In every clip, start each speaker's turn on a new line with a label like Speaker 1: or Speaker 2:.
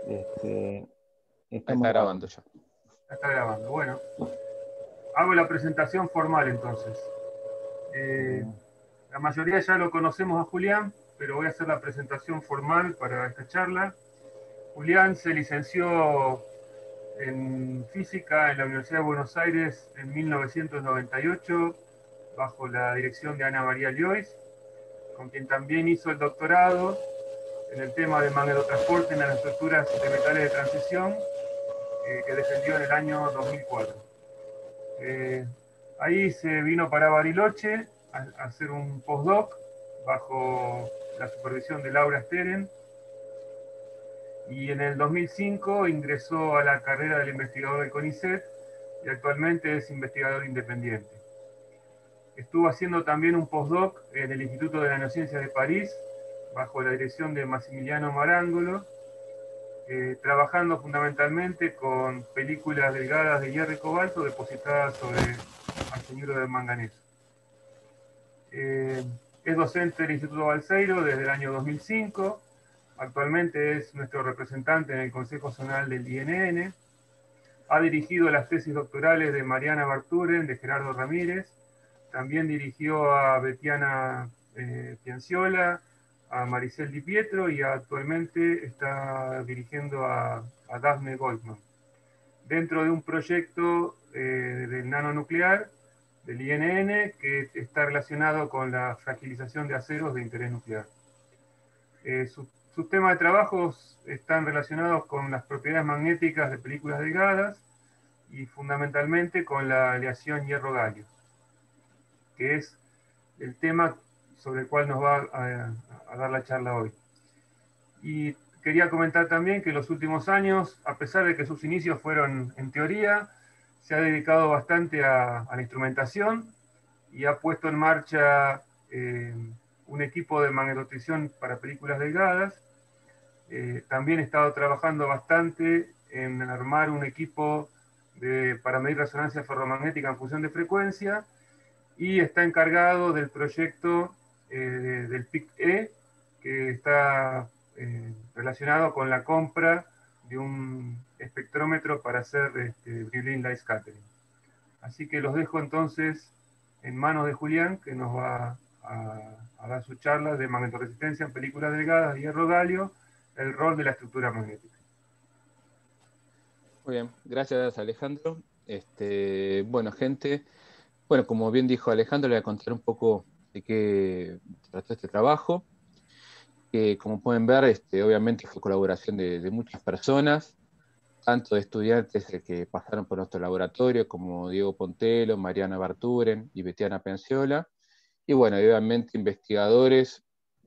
Speaker 1: Ahí está grabando ya.
Speaker 2: Está grabando. Bueno, hago la presentación formal entonces. La mayoría ya lo conocemos a Julián, pero voy a hacer la presentación formal para esta charla. Julián se licenció en física en la Universidad de Buenos Aires en 1998 bajo la dirección de Ana María Liois, con quien también hizo el doctorado en el tema de magnetotransporte en las estructuras de metales de transición, que defendió en el año 2004. Ahí se vino para Bariloche a hacer un postdoc bajo la supervisión de Laura Steren, y en el 2005 ingresó a la carrera del investigador del CONICET y actualmente es investigador independiente. Estuvo haciendo también un postdoc en el Instituto de Nanociencias de París bajo la dirección de Massimiliano Marangolo, trabajando fundamentalmente con películas delgadas de hierro y cobalto depositadas sobre arsenuro de manganeso. Es docente del Instituto Balseiro desde el año 2005. Actualmente es nuestro representante en el Consejo Zonal del INN. Ha dirigido las tesis doctorales de Mariana Barturen, de Gerardo Ramírez. También dirigió a Betiana Pianciola, a Maricel Di Pietro, y actualmente está dirigiendo a Daphne Goldman, dentro de un proyecto del nanonuclear del INN que está relacionado con la fragilización de aceros de interés nuclear. Sus temas de trabajos están relacionados con las propiedades magnéticas de películas delgadas y fundamentalmente con la aleación hierro-galio, que es el tema sobre el cual nos va a dar la charla hoy. Y quería comentar también que en los últimos años, a pesar de que sus inicios fueron en teoría, se ha dedicado bastante a la instrumentación y ha puesto en marcha un equipo de magnetotracción para películas delgadas. También he estado trabajando bastante en armar un equipo para medir resonancia ferromagnética en función de frecuencia, y está encargado del proyecto del PIC-E, que está relacionado con la compra de un espectrómetro para hacer Brillouin Light Scattering. Así que los dejo entonces en manos de Julián, que nos va a dar su charla de magnetoresistencia en películas delgadas de hierro-galio, el rol de la estructura magnética.
Speaker 1: Muy bien, gracias Alejandro. Bueno, gente, bueno, como bien dijo Alejandro, le voy a contar un poco de qué trató este trabajo, que como pueden ver, obviamente fue colaboración de muchas personas, tanto de estudiantes que pasaron por nuestro laboratorio, como Diego Pontelo, Mariana Barturen y Betiana Penciola, y bueno, obviamente investigadores,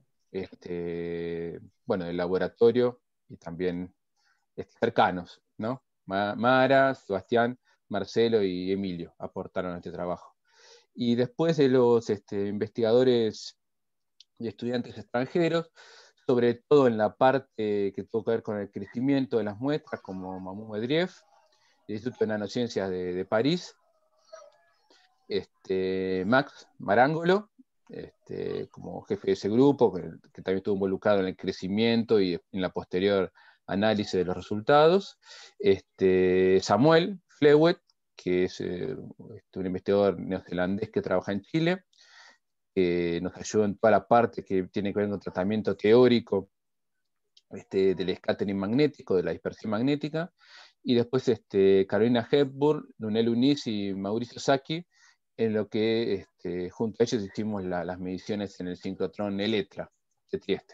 Speaker 1: bueno, del laboratorio y también cercanos, ¿no? Mara, Sebastián, Marcelo y Emilio aportaron a este trabajo. Y después de los investigadores y estudiantes extranjeros, sobre todo en la parte que tuvo que ver con el crecimiento de las muestras, como Mahmoud Medriev, del Instituto de Nanociencias de París, Max Marangolo, como jefe de ese grupo, que también estuvo involucrado en el crecimiento y en la posterior análisis de los resultados, Samuel Flewet, que es un investigador neozelandés que trabaja en Chile, que nos ayudó en toda la parte que tiene que ver con el tratamiento teórico del scattering magnético, de la dispersión magnética, y después Carolina Hepburn, Lunel Uniz y Mauricio Sacchi, en lo que junto a ellos hicimos las mediciones en el sincrotrón Electra de Trieste.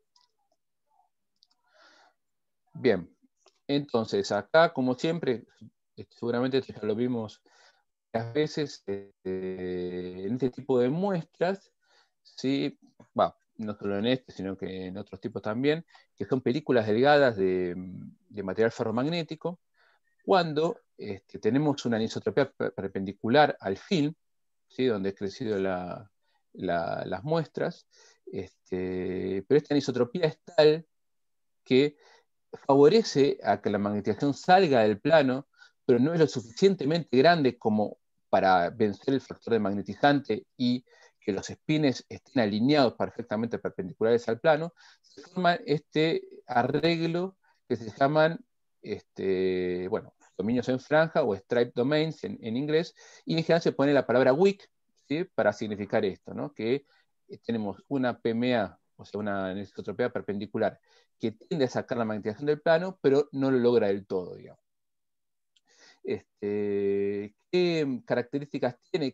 Speaker 1: Bien, entonces acá, como siempre, seguramente ya lo vimos muchas veces, en este tipo de muestras, ¿sí? No solo en este, sino que en otros tipos también, que son películas delgadas de material ferromagnético, cuando tenemos una anisotropía perpendicular al film, ¿sí? Donde han crecido las muestras, pero esta anisotropía es tal que favorece a que la magnetización salga del plano, pero no es lo suficientemente grande como para vencer el factor de magnetizante y que los espines estén alineados perfectamente perpendiculares al plano. Se forma este arreglo que se llaman bueno, dominios en franja o striped domains en inglés, y en general se pone la palabra weak, ¿sí? Para significar esto, ¿no? Que tenemos una PMA, o sea, una anisotropía perpendicular, que tiende a sacar la magnetización del plano, pero no lo logra del todo, digamos. ¿Qué características tiene?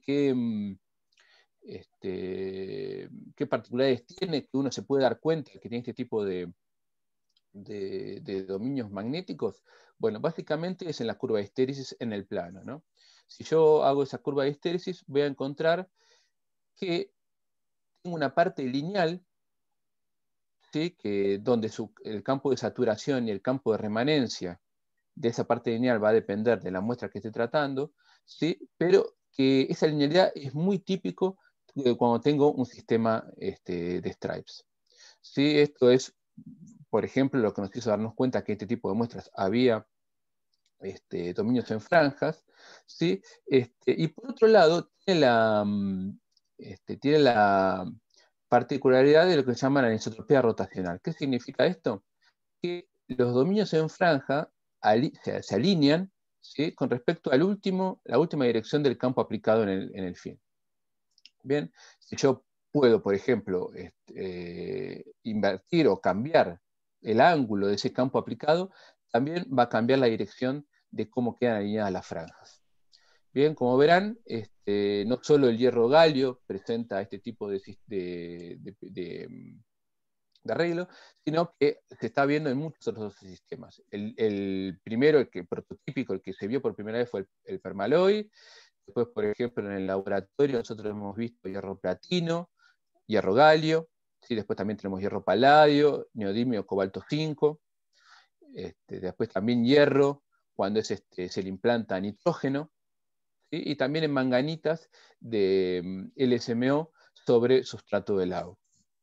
Speaker 1: ¿Qué particularidades tiene que uno se puede dar cuenta que tiene este tipo de dominios magnéticos? Bueno, básicamente es en la curva de histéresis en el plano, ¿no? Si yo hago esa curva de histéresis, voy a encontrar que tengo una parte lineal, ¿sí? Donde el campo de saturación y el campo de remanencia de esa parte lineal va a depender de la muestra que esté tratando, ¿sí? Pero que esa linealidad es muy típico cuando tengo un sistema de stripes. ¿Sí? Esto es, por ejemplo, lo que nos hizo darnos cuenta que este tipo de muestras había dominios en franjas, ¿sí? Y por otro lado, tiene la particularidad de lo que se llama la anisotropía rotacional. ¿Qué significa esto? Que los dominios en franja se alinean, ¿sí? Con respecto a la última dirección del campo aplicado en el fin. Bien, si yo puedo, por ejemplo, invertir o cambiar el ángulo de ese campo aplicado, también va a cambiar la dirección de cómo quedan alineadas las franjas. Bien, como verán, no solo el hierro galio presenta este tipo de arreglo, sino que se está viendo en muchos otros sistemas. El primero, el prototípico, el que se vio por primera vez fue el permaloy. Después, por ejemplo, en el laboratorio nosotros hemos visto hierro platino, hierro galio, ¿sí? Después también tenemos hierro paladio, neodimio cobalto 5, después también hierro, cuando se le implanta nitrógeno, ¿sí? Y también en manganitas de LSMO sobre sustrato de lago.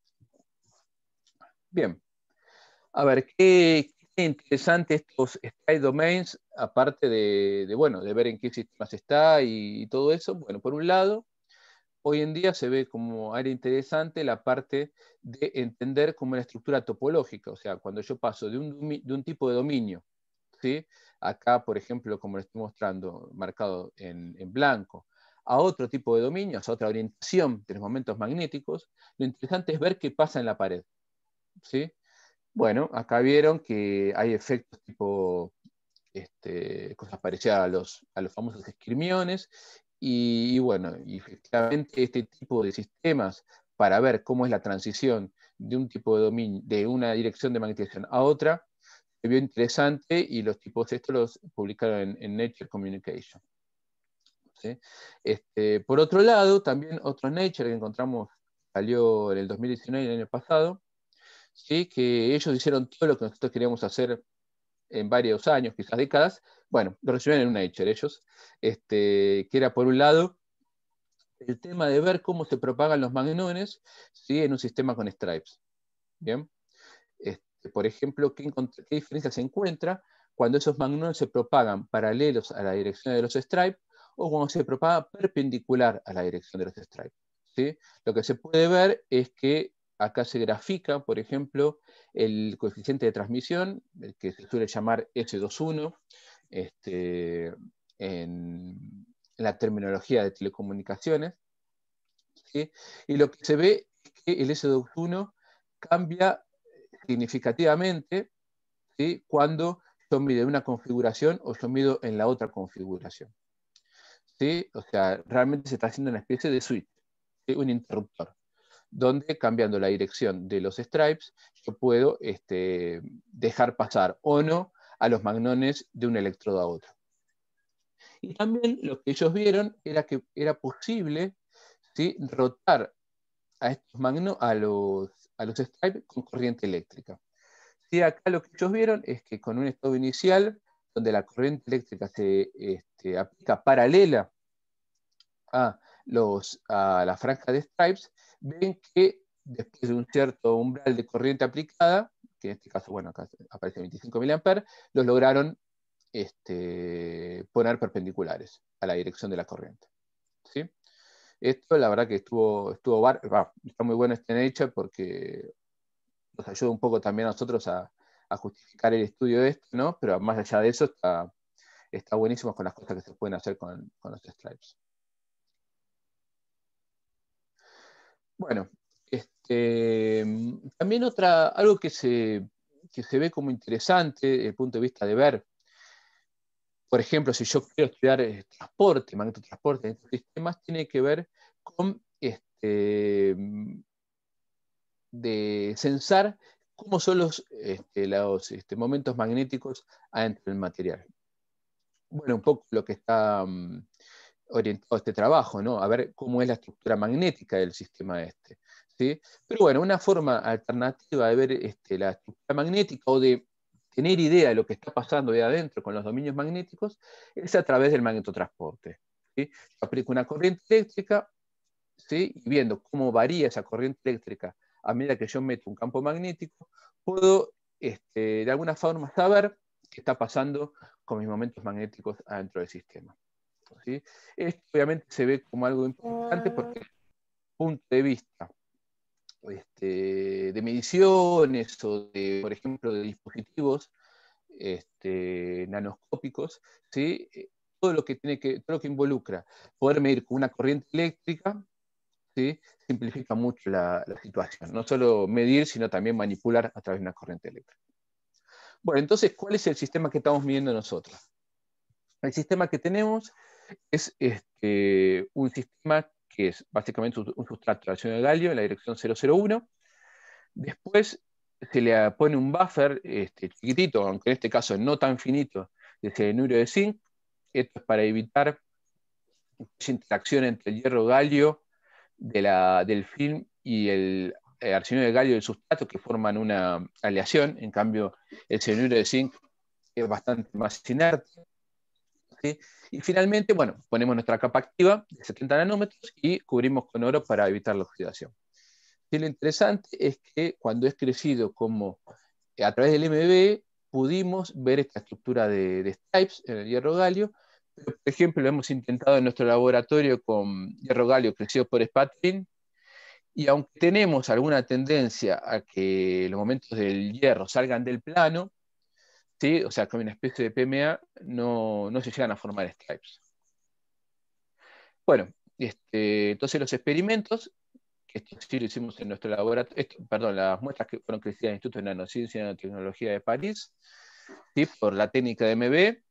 Speaker 1: Bien, a ver, qué interesante estos stride domains, aparte bueno, de ver en qué sistemas está y todo eso. Bueno, por un lado, hoy en día se ve como área interesante la parte de entender como la estructura topológica, o sea, cuando yo paso de un tipo de dominio, ¿sí? Acá, por ejemplo, como lo estoy mostrando, marcado en blanco, a otro tipo de dominios, a otra orientación de los momentos magnéticos, lo interesante es ver qué pasa en la pared, ¿sí? Bueno, acá vieron que hay efectos tipo cosas parecidas a los famosos esquirmiones, y bueno, y efectivamente este tipo de sistemas para ver cómo es la transición de un tipo de dominio, de una dirección de magnetización a otra, se vio interesante y los tipos estos los publicaron en Nature Communication. ¿Sí? Por otro lado, también otro Nature que encontramos, salió en el 2019, el año pasado, ¿sí? Que ellos hicieron todo lo que nosotros queríamos hacer en varios años, quizás décadas. Bueno, lo recibieron en un Nature ellos, que era por un lado el tema de ver cómo se propagan los magnones, ¿sí? En un sistema con stripes. Bien, por ejemplo, ¿qué diferencia se encuentra cuando esos magnones se propagan paralelos a la dirección de los stripes o cuando se propaga perpendicular a la dirección de los stripes? ¿Sí? Lo que se puede ver es que acá se grafica, por ejemplo, el coeficiente de transmisión, el que se suele llamar S21, en la terminología de telecomunicaciones, ¿sí? Y lo que se ve es que el S21 cambia significativamente, ¿sí? Cuando yo mido una configuración o yo mido en la otra configuración, ¿sí? O sea, realmente se está haciendo una especie de switch, ¿sí? Un interruptor, donde cambiando la dirección de los stripes, yo puedo dejar pasar o no a los magnones de un electrodo a otro. Y también lo que ellos vieron era que era posible, ¿sí? Rotar a estos a los stripes con corriente eléctrica. Sí, acá lo que ellos vieron es que con un estado inicial, donde la corriente eléctrica se aplica paralela a la franja de stripes, ven que después de un cierto umbral de corriente aplicada, que en este caso, bueno, acá aparece 25 mA, los lograron poner perpendiculares a la dirección de la corriente. ¿Sí? Esto, la verdad que está muy bueno este Nature porque nos ayuda un poco también a nosotros a a justificar el estudio de esto, ¿no? Pero más allá de eso está buenísimo con las cosas que se pueden hacer con los stripes. Bueno, también algo que se ve como interesante desde el punto de vista de ver, por ejemplo, si yo quiero estudiar transporte, magnetotransporte en estos sistemas, tiene que ver con de censar cómo son los momentos magnéticos adentro del material. Bueno, un poco lo que está orientado a este trabajo, ¿no? A ver cómo es la estructura magnética del sistema este, ¿sí? Pero bueno, una forma alternativa de ver la estructura magnética o de tener idea de lo que está pasando de adentro con los dominios magnéticos es a través del magnetotransporte, ¿sí? Yo aplico una corriente eléctrica, ¿sí? Y viendo cómo varía esa corriente eléctrica a medida que yo meto un campo magnético, puedo de alguna forma saber qué está pasando con mis momentos magnéticos adentro del sistema, ¿sí? Esto obviamente se ve como algo importante porque desde el punto de vista de mediciones o de, por ejemplo, de dispositivos nanoscópicos, ¿sí? Todo lo que involucra poder medir con una corriente eléctrica, ¿sí? Simplifica mucho la situación. No solo medir, sino también manipular a través de una corriente eléctrica. Bueno, entonces, ¿cuál es el sistema que estamos midiendo nosotros? El sistema que tenemos es un sistema que es básicamente un sustrato de acción de galio en la dirección 001. Después se le pone un buffer chiquitito, aunque en este caso no tan finito, de cianuro de zinc. Esto es para evitar esa interacción entre el hierro galio del film y el arsenuro de galio del sustrato, que forman una aleación. En cambio, el cianuro de zinc es bastante más inerte, ¿sí? Y finalmente, bueno, ponemos nuestra capa activa de 70 nanómetros y cubrimos con oro para evitar la oxidación. Y lo interesante es que cuando es crecido como a través del MB, pudimos ver esta estructura de stripes en el hierro galio. Pero, por ejemplo, lo hemos intentado en nuestro laboratorio con hierro galio crecido por spatrin, y aunque tenemos alguna tendencia a que los momentos del hierro salgan del plano, ¿sí? O sea, con una especie de PMA, no se llegan a formar stripes. Bueno, entonces los experimentos, que esto sí lo hicimos en nuestro laboratorio, perdón, las muestras que fueron crecidas en el Instituto de Nanociencia y Nanotecnología de París, ¿sí? Por la técnica de MB,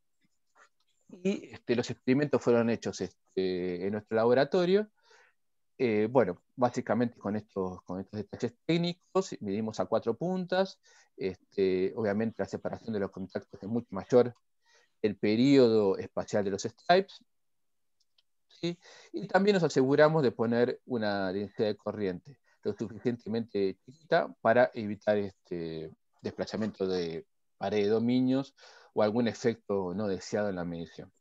Speaker 1: y los experimentos fueron hechos en nuestro laboratorio. Bueno, básicamente con estos detalles técnicos, medimos a 4 puntas. Obviamente la separación de los contactos es mucho mayor, el periodo espacial de los stripes, ¿sí? Y también nos aseguramos de poner una densidad de corriente lo suficientemente chiquita para evitar desplazamiento de pared de dominios o algún efecto no deseado en la medición.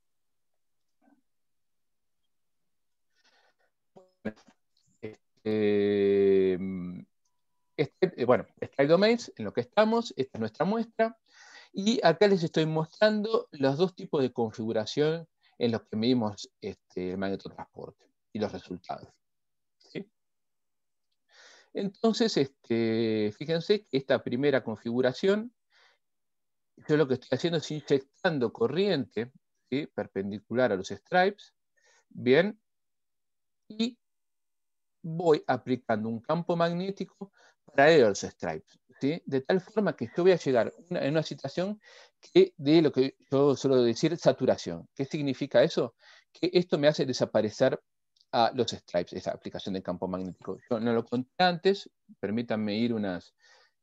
Speaker 1: Bueno, Stripe Domains, en lo que estamos, esta es nuestra muestra, y acá les estoy mostrando los dos tipos de configuración en los que medimos el magnetotransporte y los resultados, ¿sí? Entonces, fíjense que esta primera configuración, yo lo que estoy haciendo es inyectando corriente, ¿sí? Perpendicular a los stripes, bien, y voy aplicando un campo magnético paralelo a los stripes, ¿sí? De tal forma que yo voy a llegar en una situación de lo que yo suelo decir saturación. ¿Qué significa eso? Que esto me hace desaparecer a los stripes, esa aplicación de campo magnético. Yo no lo conté antes, permítanme ir unas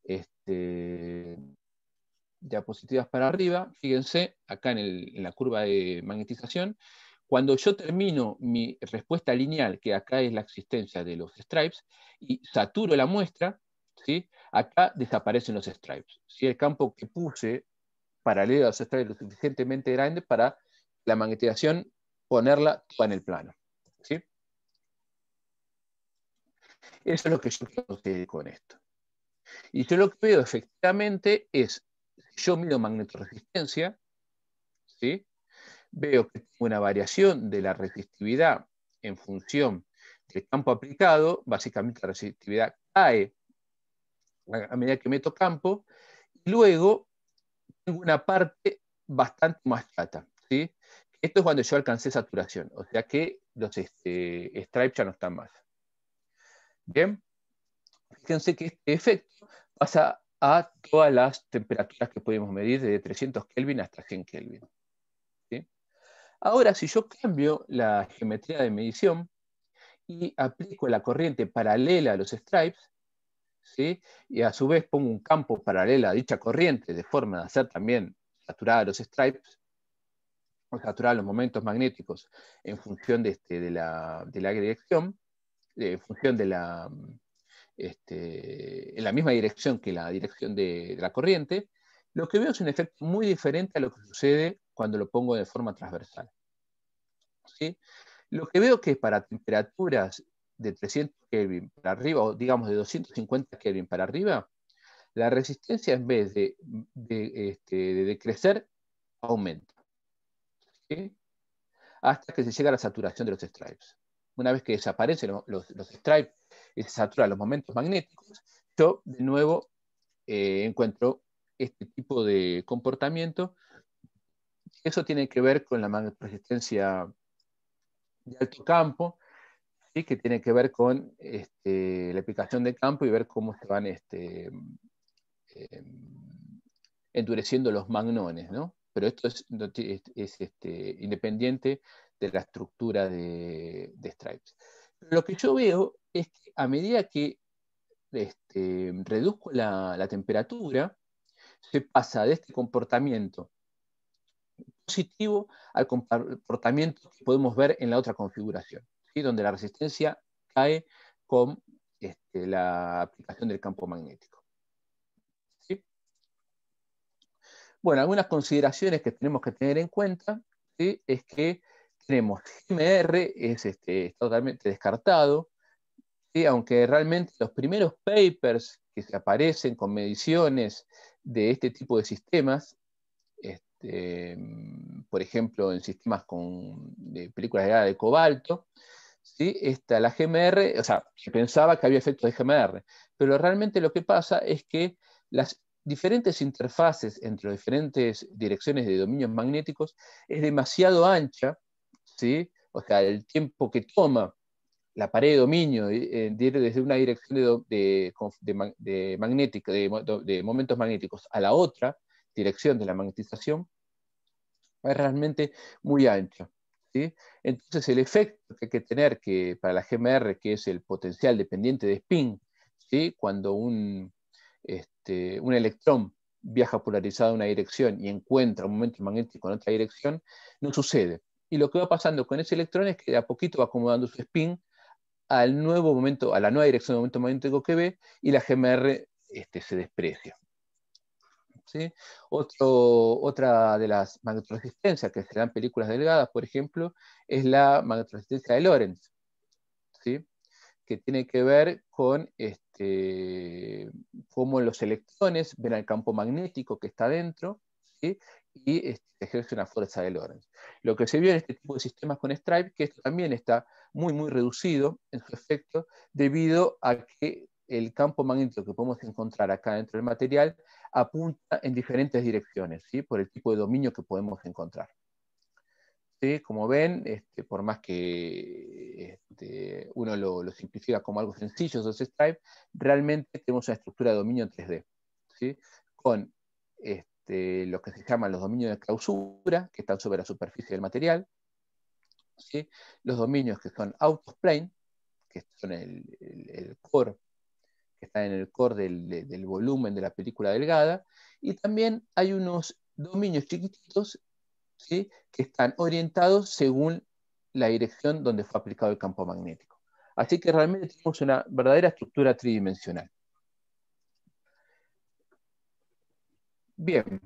Speaker 1: diapositivas para arriba. Fíjense, acá en la curva de magnetización, cuando yo termino mi respuesta lineal, que acá es la existencia de los stripes, y saturo la muestra, ¿sí? Acá desaparecen los stripes, ¿sí? El campo que puse paralelo a los stripes es lo suficientemente grande para la magnetización ponerla toda en el plano, ¿sí? Eso es lo que yo quiero con esto. Y yo lo que veo efectivamente es, si yo mido magnetoresistencia, ¿sí? Veo que tengo una variación de la resistividad en función del campo aplicado. Básicamente la resistividad cae a medida que meto campo, luego tengo una parte bastante más chata, ¿sí? Esto es cuando yo alcancé saturación, o sea que los stripes ya no están más. Bien, fíjense que este efecto pasa a todas las temperaturas que podemos medir, desde 300 Kelvin hasta 100 Kelvin. ¿Sí? Ahora, si yo cambio la geometría de medición y aplico la corriente paralela a los stripes, ¿sí? Y a su vez pongo un campo paralelo a dicha corriente de forma de hacer también saturar los stripes, o saturar los momentos magnéticos en función de la dirección, en función de en la misma dirección que la dirección de la corriente, lo que veo es un efecto muy diferente a lo que sucede cuando lo pongo de forma transversal. ¿Sí? Lo que veo que para temperaturas de 300 Kelvin para arriba, o digamos de 250 Kelvin para arriba, la resistencia en vez de decrecer, aumenta. ¿Sí? Hasta que se llega a la saturación de los stripes. Una vez que desaparecen los stripes y se saturan los momentos magnéticos, yo de nuevo encuentro este tipo de comportamiento. Eso tiene que ver con la magnetoresistencia de alto campo, ¿sí? Que tiene que ver con la aplicación de campo y ver cómo se van endureciendo los magnones, ¿no? Pero esto es independiente de la estructura de stripes. Pero lo que yo veo es que a medida que reduzco la temperatura, se pasa de este comportamiento positivo al comportamiento que podemos ver en la otra configuración, ¿sí? Donde la resistencia cae con la aplicación del campo magnético. ¿Sí? Bueno, algunas consideraciones que tenemos que tener en cuenta, ¿sí? Es que tenemos GMR, está totalmente descartado, ¿sí? Aunque realmente los primeros papers que se aparecen con mediciones de este tipo de sistemas, por ejemplo, en sistemas de películas de era de cobalto, ¿sí? La GMR, o sea, se pensaba que había efectos de GMR, pero realmente lo que pasa es que las diferentes interfaces entre las diferentes direcciones de dominios magnéticos es demasiado ancha, ¿sí? O sea, el tiempo que toma la pared de dominio de ir desde una dirección de momentos magnéticos a la otra dirección de la magnetización es realmente muy ancha, ¿sí? Entonces el efecto que hay que tener para la GMR, que es el potencial dependiente de spin, ¿sí? Cuando un electrón viaja polarizado en una dirección y encuentra un momento magnético en otra dirección, no sucede. Y lo que va pasando con ese electrón es que de a poquito va acomodando su spin a la nueva dirección de momento magnético que ve, y la GMR se desprecia. ¿Sí? Otra de las magnetoresistencias que se dan en películas delgadas, por ejemplo, es la magnetoresistencia de Lorentz, ¿sí? Que tiene que ver con cómo los electrones ven al campo magnético que está dentro, ¿sí? Y ejerce una fuerza de Lorentz. Lo que se vio en este tipo de sistemas con Stripe, que esto también está muy, muy reducido en su efecto, debido a que el campo magnético que podemos encontrar acá dentro del material apunta en diferentes direcciones, ¿sí? Por el tipo de dominio que podemos encontrar. ¿Sí? Como ven, por más que uno lo simplifica como algo sencillo, esos stripes, realmente tenemos una estructura de dominio 3D, ¿sí? Con lo que se llaman los dominios de clausura, que están sobre la superficie del material, ¿sí? Los dominios que son out of plane, que son el core, que está en el core del volumen de la película delgada, y también hay unos dominios chiquititos, ¿sí? Que están orientados según la dirección donde fue aplicado el campo magnético. Así que realmente tenemos una verdadera estructura tridimensional. Bien,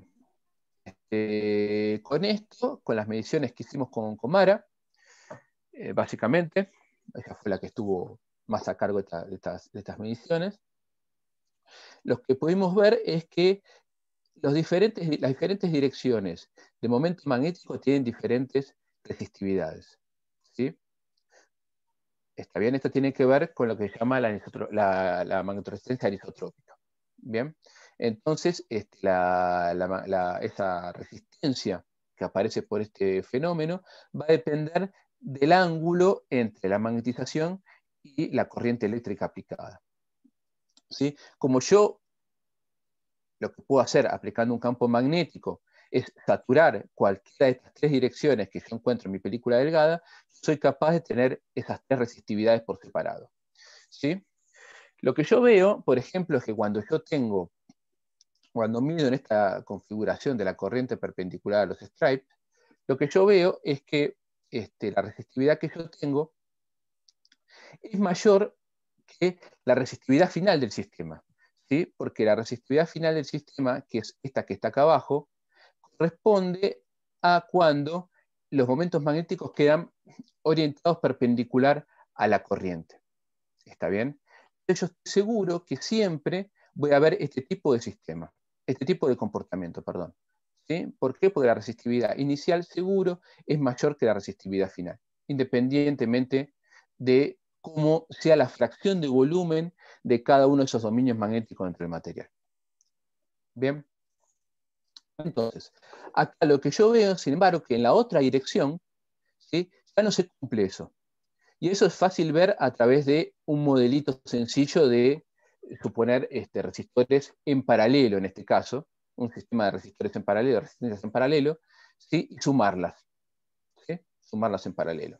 Speaker 1: con esto, con las mediciones que hicimos con Mara, básicamente, ella fue la que estuvo más a cargo de estas mediciones, lo que pudimos ver es que las diferentes direcciones de momento magnético tienen diferentes resistividades, ¿sí? Está bien, esto tiene que ver con lo que se llama la magnetoresistencia anisotrópica. Bien, Entonces, esa resistencia que aparece por este fenómeno va a depender del ángulo entre la magnetización y la corriente eléctrica aplicada. ¿Sí? Como yo lo que puedo hacer aplicando un campo magnético es saturar cualquiera de estas tres direcciones que yo encuentro en mi película delgada, soy capaz de tener esas tres resistividades por separado. ¿Sí? Lo que yo veo, por ejemplo, es que cuando mido en esta configuración de la corriente perpendicular a los stripes, lo que yo veo es que la resistividad que yo tengo es mayor que la resistividad final del sistema, ¿sí? Porque la resistividad final del sistema, que es esta que está acá abajo, corresponde a cuando los momentos magnéticos quedan orientados perpendicular a la corriente. ¿Está bien? Yo estoy seguro que siempre voy a ver este tipo de sistema, este tipo de comportamiento, perdón. ¿Sí? ¿Por qué? Porque la resistividad inicial seguro es mayor que la resistividad final, independientemente de cómo sea la fracción de volumen de cada uno de esos dominios magnéticos entre el material. Bien. Entonces, acá lo que yo veo, sin embargo, que en la otra dirección, ¿sí? Ya no se cumple eso. Y eso es fácil ver a través de un modelito sencillo de suponer resistores en paralelo, en este caso, un sistema de resistores en paralelo, resistencias en paralelo, ¿sí? Y sumarlas, ¿sí? Sumarlas en paralelo.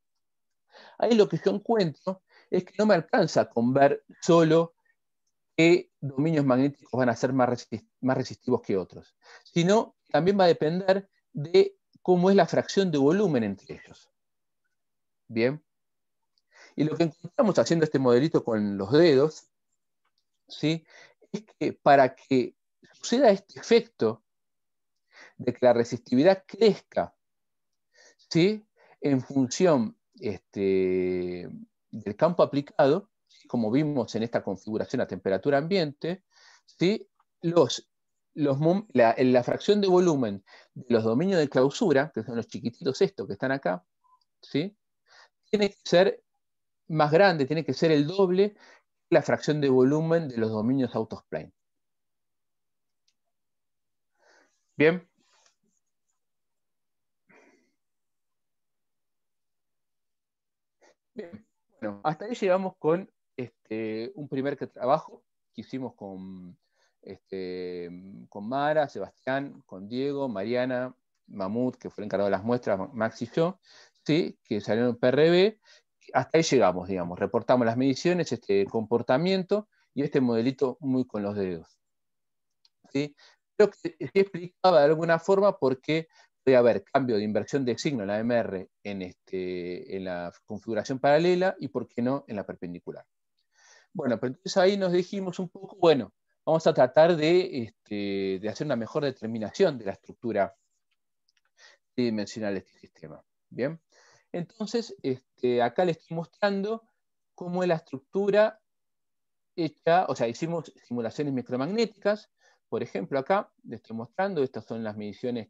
Speaker 1: Ahí lo que yo encuentro es que no me alcanza con ver solo qué dominios magnéticos van a ser más resistivos que otros, sino también va a depender de cómo es la fracción de volumen entre ellos. Bien. Y lo que encontramos haciendo este modelito con los dedos, ¿sí? Es que para que suceda este efecto de que la resistividad crezca, ¿sí? En función del campo aplicado, ¿sí? Como vimos en esta configuración a temperatura ambiente, ¿sí? La fracción de volumen de los dominios de clausura, que son los chiquititos estos que están acá, ¿sí? Tiene que ser más grande, tiene que ser el doble la fracción de volumen de los dominios autosplane. Bien. Bien. Bueno, hasta ahí llegamos con un primer trabajo que hicimos con Mara, Sebastián, con Diego, Mariana, Mamut, que fue el encargado de las muestras, Max y yo, ¿sí? Que salieron en PRB. Hasta ahí llegamos, digamos. Reportamos las mediciones, este comportamiento y este modelito muy con los dedos. ¿Sí? Creo que sí explicaba de alguna forma por qué puede haber cambio de inversión de signo en la MR en la configuración paralela y por qué no en la perpendicular. Bueno, pero entonces ahí nos dijimos un poco, bueno, vamos a tratar de hacer una mejor determinación de la estructura tridimensional de este sistema. Bien, entonces acá les estoy mostrando cómo es la estructura hecha, o sea, hicimos simulaciones micromagnéticas. Por ejemplo, acá les estoy mostrando, estas son las mediciones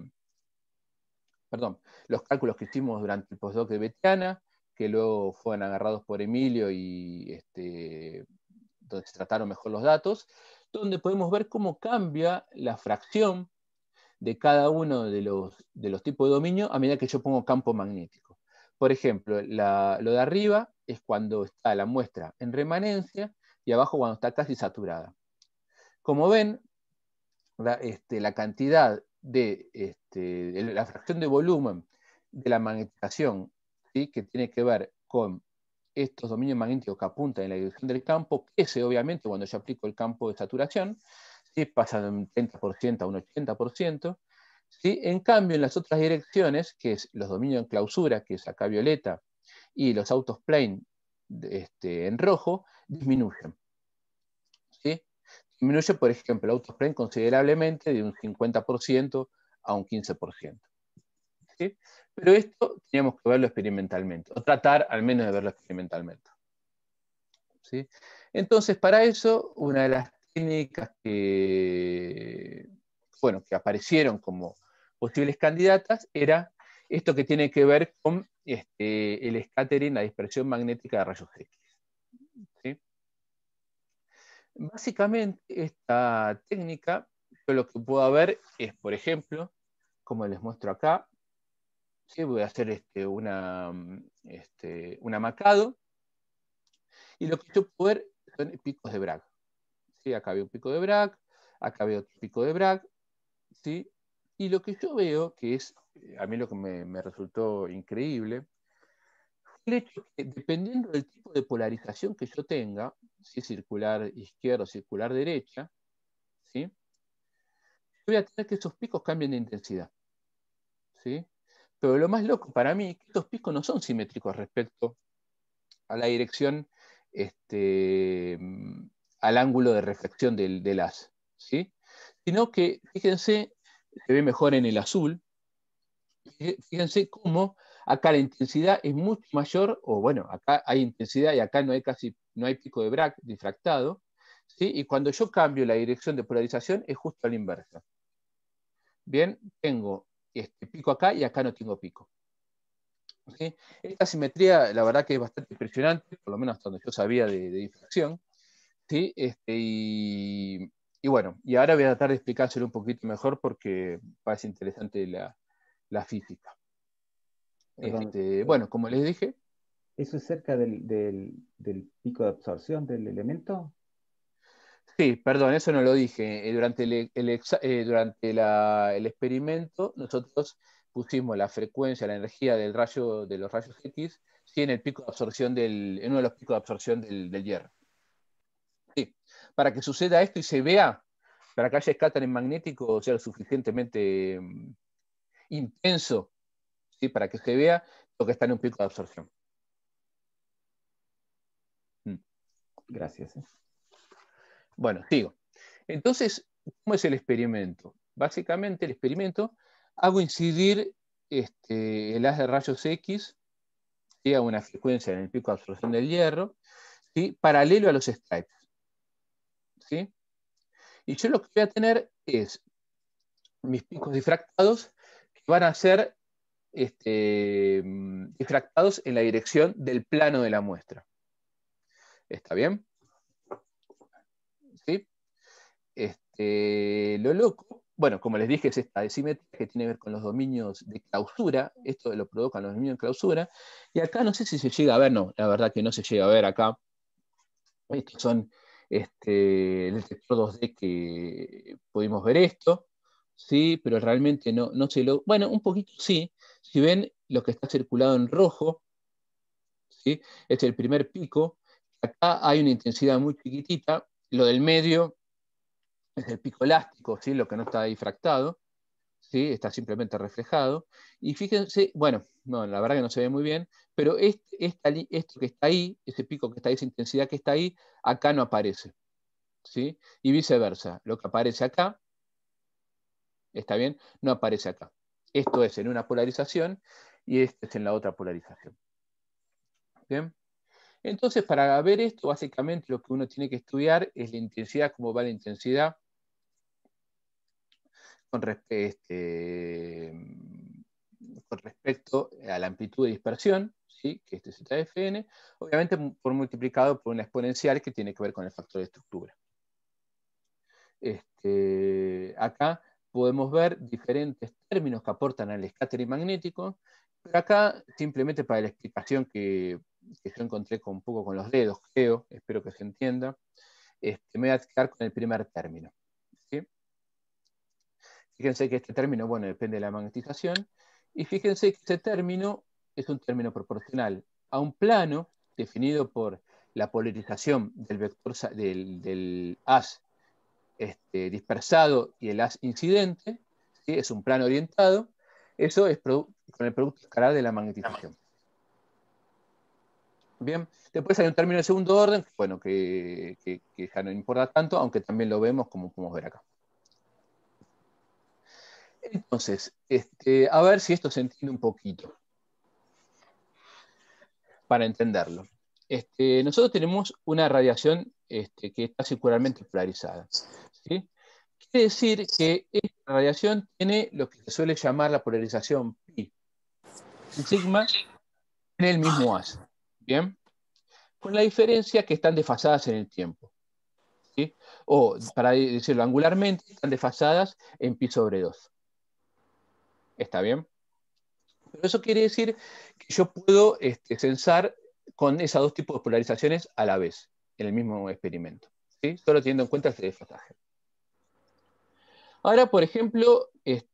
Speaker 1: los cálculos que hicimos durante el postdoc de Betiana, que luego fueron agarrados por Emilio y donde se trataron mejor los datos, donde podemos ver cómo cambia la fracción de cada uno de los tipos de dominio a medida que yo pongo campo magnético. Por ejemplo, lo de arriba es cuando está la muestra en remanencia y abajo cuando está casi saturada. Como ven, la cantidad de la fracción de volumen de la magnetización, ¿sí? Que tiene que ver con estos dominios magnéticos que apuntan en la dirección del campo, crece obviamente cuando yo aplico el campo de saturación, ¿sí? Pasa de un 30% a un 80%. ¿Sí? En cambio, en las otras direcciones, que es los dominios en clausura, que es acá violeta, y los autos plane en rojo, disminuyen. ¿Sí? Disminuye, por ejemplo, el autosplane considerablemente de un 50% a un 15%. ¿Sí? Pero esto teníamos que verlo experimentalmente, o tratar al menos de verlo experimentalmente. ¿Sí? Entonces, para eso, una de las técnicas que aparecieron como posibles candidatas era esto que tiene que ver con el scattering, la dispersión magnética de rayos X. ¿Sí? Básicamente, esta técnica, yo lo que puedo ver es, por ejemplo, como les muestro acá, ¿sí? Voy a hacer un amacado, y lo que yo puedo ver son picos de Bragg. ¿Sí? Acá veo un pico de Bragg, acá veo otro pico de Bragg, ¿sí? Y lo que yo veo, que es a mí lo que me resultó increíble, el hecho que dependiendo del tipo de polarización que yo tenga, si es circular izquierda o circular derecha, ¿sí? Voy a tener que esos picos cambien de intensidad, ¿sí? Pero lo más loco para mí es que estos picos no son simétricos respecto a la dirección, al ángulo de reflexión del haz, ¿sí? Sino que, fíjense, se ve mejor en el azul, fíjense cómo acá la intensidad es mucho mayor, o bueno, acá hay intensidad y acá no hay pico de Bragg difractado, ¿sí? Y cuando yo cambio la dirección de polarización es justo a la inversa. Bien, tengo este pico acá y acá no tengo pico. ¿Sí? Esta simetría, la verdad que es bastante impresionante, por lo menos hasta donde yo sabía de difracción. ¿Sí? Y bueno, y ahora voy a tratar de explicárselo un poquito mejor porque parece interesante la física.
Speaker 3: Perdón,
Speaker 1: Bueno, como les dije,
Speaker 3: ¿eso es cerca del pico de absorción del elemento?
Speaker 1: sí, perdón, eso no lo dije. Durante el experimento, nosotros pusimos la frecuencia, la energía de los rayos X, sí, en el pico de absorción en uno de los picos de absorción del hierro. Sí, para que suceda esto y se vea, para que haya scattering magnético, sea lo suficientemente intenso, ¿sí? Para que se vea lo que está en un pico de absorción.
Speaker 3: Gracias.
Speaker 1: Bueno, sigo. Entonces, ¿cómo es el experimento? Básicamente, el experimento, hago incidir el haz de rayos X, ¿sí? A una frecuencia en el pico de absorción del hierro, ¿sí? Paralelo a los stripes, ¿sí? Y yo lo que voy a tener es mis picos difractados que van a ser difractados en la dirección del plano de la muestra. ¿Está bien? ¿Sí? Lo loco, bueno, como les dije, es esta simetría que tiene que ver con los dominios de clausura. Esto lo provocan los dominios de clausura. Y acá no sé si se llega a ver, no, la verdad que no se llega a ver acá. Estos son el detector 2D que pudimos ver esto, sí, pero realmente no se lo. Bueno, un poquito sí. Si ven lo que está circulado en rojo, ¿sí? Es el primer pico. Acá hay una intensidad muy chiquitita. Lo del medio es el pico elástico, ¿sí? Lo que no está difractado, ¿sí? Está simplemente reflejado. Y fíjense, bueno, no, la verdad que no se ve muy bien, pero esto que está ahí, ese pico que está ahí, esa intensidad que está ahí, acá no aparece, ¿sí? Y viceversa, lo que aparece acá, ¿está bien? No aparece acá. Esto es en una polarización y este es en la otra polarización. ¿Bien? Entonces, para ver esto, básicamente lo que uno tiene que estudiar es la intensidad, cómo va la intensidad con respecto a la amplitud de dispersión, ¿sí? Que este es ZFN, obviamente por multiplicado por una exponencial que tiene que ver con el factor de estructura. Acá podemos ver diferentes términos que aportan al scattering magnético, pero acá simplemente para la explicación que yo encontré un poco con los dedos, creo, espero que se entienda, me voy a quedar con el primer término. ¿Sí? Fíjense que este término, bueno, depende de la magnetización, y fíjense que este término es un término proporcional a un plano definido por la polarización del vector del haz dispersado y el haz incidente, ¿sí? Es un plano orientado, eso es con el producto escalar de la magnetización. Bien, después hay un término de segundo orden, bueno, que ya no importa tanto, aunque también lo vemos como podemos ver acá. Entonces, a ver si esto se entiende un poquito, para entenderlo. Nosotros tenemos una radiación que está circularmente polarizada, ¿sí? Quiere decir que esta radiación tiene lo que se suele llamar la polarización pi. El sigma tiene el mismo haz, ¿bien? Con la diferencia que están desfasadas en el tiempo. ¿sí? O, para decirlo angularmente, están desfasadas en pi sobre 2. ¿Está bien? Pero eso quiere decir que yo puedo censar con esos dos tipos de polarizaciones a la vez, en el mismo experimento, ¿sí? Solo teniendo en cuenta este desfasaje. Ahora, por ejemplo,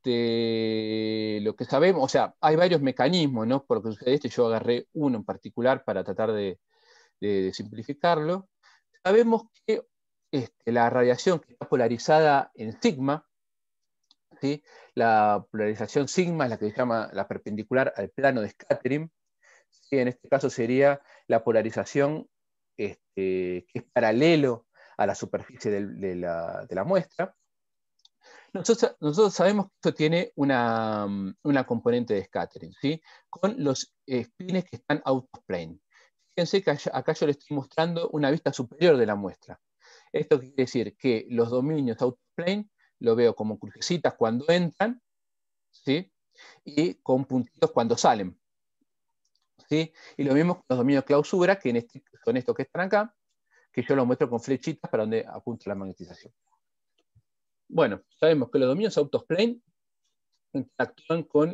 Speaker 1: lo que sabemos, o sea, hay varios mecanismos, ¿no? Por lo que sucede yo agarré uno en particular para tratar de simplificarlo. Sabemos que la radiación que está polarizada en sigma, ¿sí? La polarización sigma es la que se llama la perpendicular al plano de scattering, ¿sí? En este caso sería la polarización que es paralelo a la superficie de la muestra. Nosotros sabemos que esto tiene una componente de scattering, ¿sí? Con los spines que están out of plane. Fíjense que acá yo les estoy mostrando una vista superior de la muestra. Esto quiere decir que los dominios out of plane lo veo como crucecitas cuando entran, ¿sí? Y con puntitos cuando salen, ¿sí? Y lo mismo con los dominios clausura, que son estos que están acá, que yo los muestro con flechitas para donde apunta la magnetización. Bueno, sabemos que los dominios out of plane interactúan con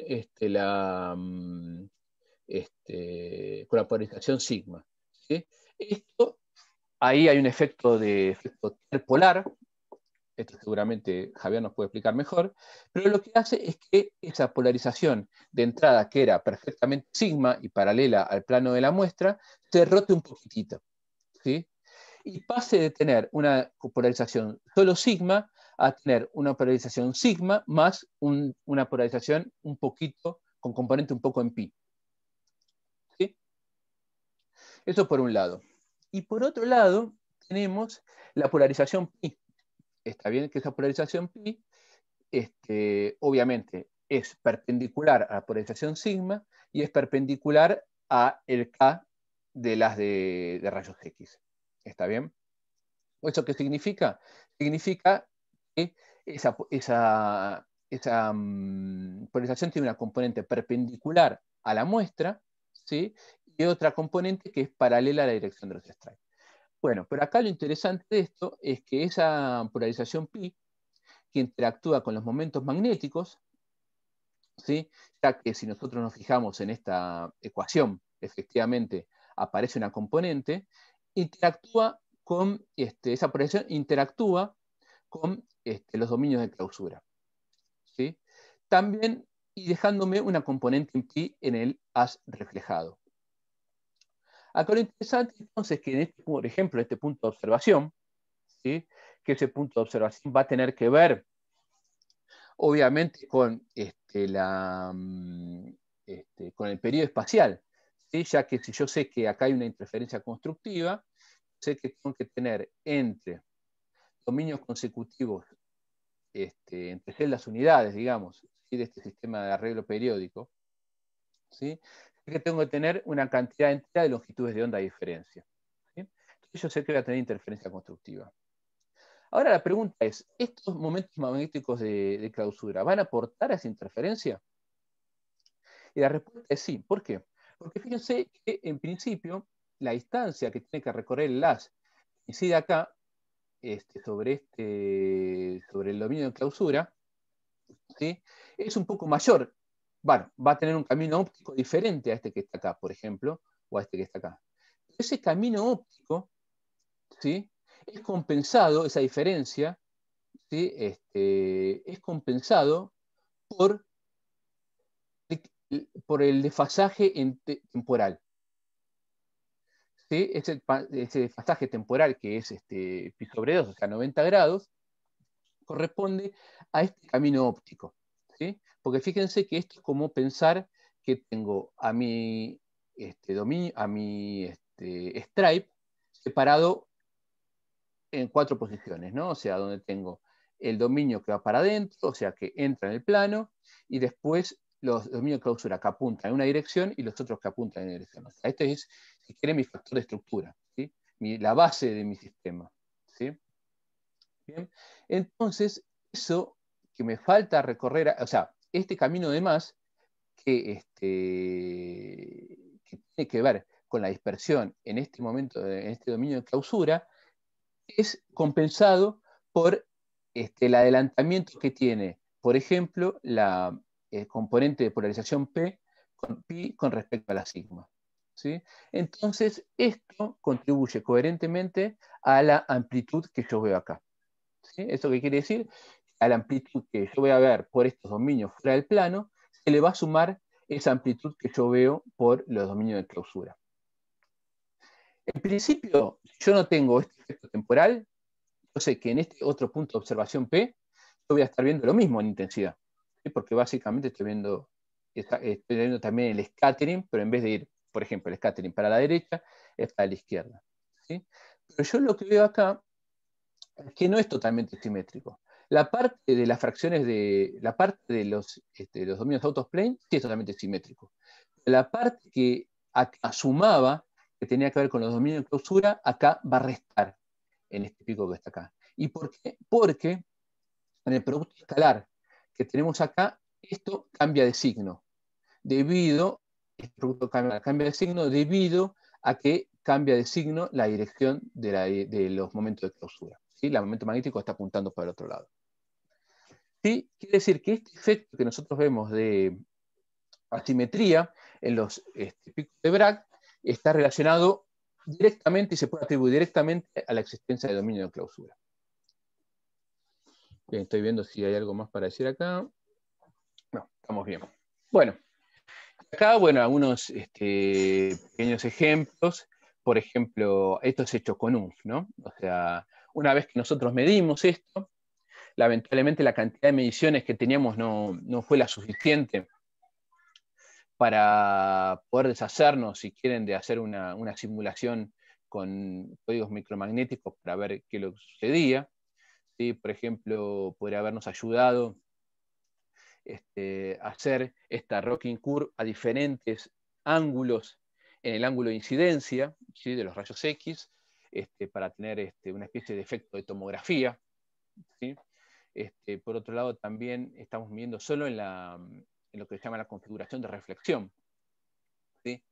Speaker 1: con la polarización sigma, ¿sí? Ahí hay un efecto polar. Esto seguramente Javier nos puede explicar mejor, pero lo que hace es que esa polarización de entrada, que era perfectamente sigma y paralela al plano de la muestra, se rote un poquitito, ¿sí? Y pase de tener una polarización solo sigma a tener una polarización sigma más una polarización un poquito, con componente un poco en pi, ¿sí? Eso por un lado. Y por otro lado, tenemos la polarización pi. Está bien que esa polarización pi, obviamente, es perpendicular a la polarización sigma y es perpendicular a el K de las de rayos X. ¿Está bien? ¿Eso qué significa? Significa que esa polarización tiene una componente perpendicular a la muestra, ¿sí? Y otra componente que es paralela a la dirección de los strikes. Bueno, pero acá lo interesante de esto es que esa polarización pi, que interactúa con los momentos magnéticos, ¿sí? Ya que si nosotros nos fijamos en esta ecuación, efectivamente aparece una componente, interactúa con, esa polarización interactúa con los dominios de clausura, ¿sí? También, y dejándome una componente en pi en el haz reflejado. Acá lo interesante entonces es que, por ejemplo, este punto de observación, ¿sí? Que ese punto de observación va a tener que ver, obviamente, con, con el periodo espacial, ¿sí? Ya que si yo sé que acá hay una interferencia constructiva, sé que tengo que tener entre dominios consecutivos, entre celdas unidades, digamos, ¿sí? De este sistema de arreglo periódico, ¿sí? Que tengo que tener una cantidad entera de longitudes de onda de diferencia, ¿sí? Entonces yo sé que voy a tener interferencia constructiva. Ahora la pregunta es, ¿estos momentos magnéticos de clausura van a aportar a esa interferencia? Y la respuesta es sí. ¿Por qué? Porque fíjense que en principio la distancia que tiene que recorrer el haz incide acá sobre el dominio de clausura, ¿sí? Es un poco mayor. Bueno, va a tener un camino óptico diferente a este que está acá, por ejemplo, o a este que está acá. Ese camino óptico, ¿sí? Es compensado, esa diferencia, ¿sí? Es compensado por el desfasaje temporal. ¿Sí? Ese desfasaje temporal que es pi sobre 2, o sea, 90 grados, corresponde a este camino óptico, ¿sí? Porque fíjense que esto es como pensar que tengo a mi dominio, a mi stripe separado en 4 posiciones, ¿no? O sea, donde tengo el dominio que va para adentro, o sea, que entra en el plano, y después los dominios de clausura que apuntan en una dirección y los otros que apuntan en una dirección. O sea, este es, si quiere, mi factor de estructura, ¿sí? La base de mi sistema, ¿sí? Bien. Entonces, eso que me falta recorrer, o sea, este camino de más que tiene que ver con la dispersión en este momento, en este dominio de clausura, es compensado por el adelantamiento que tiene, por ejemplo, el componente de polarización pi con respecto a la sigma. ¿Sí? Entonces, esto contribuye coherentemente a la amplitud que yo veo acá. ¿Sí? ¿Esto qué quiere decir? A la amplitud que yo voy a ver por estos dominios fuera del plano, se le va a sumar esa amplitud que yo veo por los dominios de clausura. En principio, si yo no tengo este efecto temporal, yo sé que en este otro punto de observación P, yo voy a estar viendo lo mismo en intensidad, ¿sí? Porque básicamente estoy viendo también el scattering, pero en vez de ir, por ejemplo, el scattering para la derecha, es para la izquierda. ¿Sí? Pero yo lo que veo acá es que no es totalmente simétrico. La parte de las fracciones la parte de los dominios autoplane sí es totalmente simétrico. La parte que acá sumaba, que tenía que ver con los dominios de clausura, acá va a restar en este pico que está acá. ¿Y por qué? Porque en el producto escalar que tenemos acá, esto cambia de signo. Este producto cambia de signo debido a que cambia de signo la dirección de los momentos de clausura. ¿Sí? El momento magnético está apuntando para el otro lado. ¿Sí? Quiere decir que este efecto que nosotros vemos de asimetría en los picos de Bragg está relacionado directamente y se puede atribuir directamente a la existencia de dominio de clausura. Bien, estoy viendo si hay algo más para decir acá. No, estamos bien. Bueno, acá, bueno, algunos pequeños ejemplos. Por ejemplo, esto es hecho con UNF, ¿no? O sea, una vez que nosotros medimos esto, lamentablemente la cantidad de mediciones que teníamos no fue la suficiente para poder deshacernos, si quieren, de hacer una simulación con códigos micromagnéticos para ver qué es lo que sucedía. ¿Sí? Por ejemplo, podría habernos ayudado hacer esta rocking curve a diferentes ángulos en el ángulo de incidencia, ¿sí? De los rayos X, para tener una especie de efecto de tomografía. ¿Sí? Por otro lado, también estamos midiendo solo en lo que se llama la configuración de reflexión, ¿sí?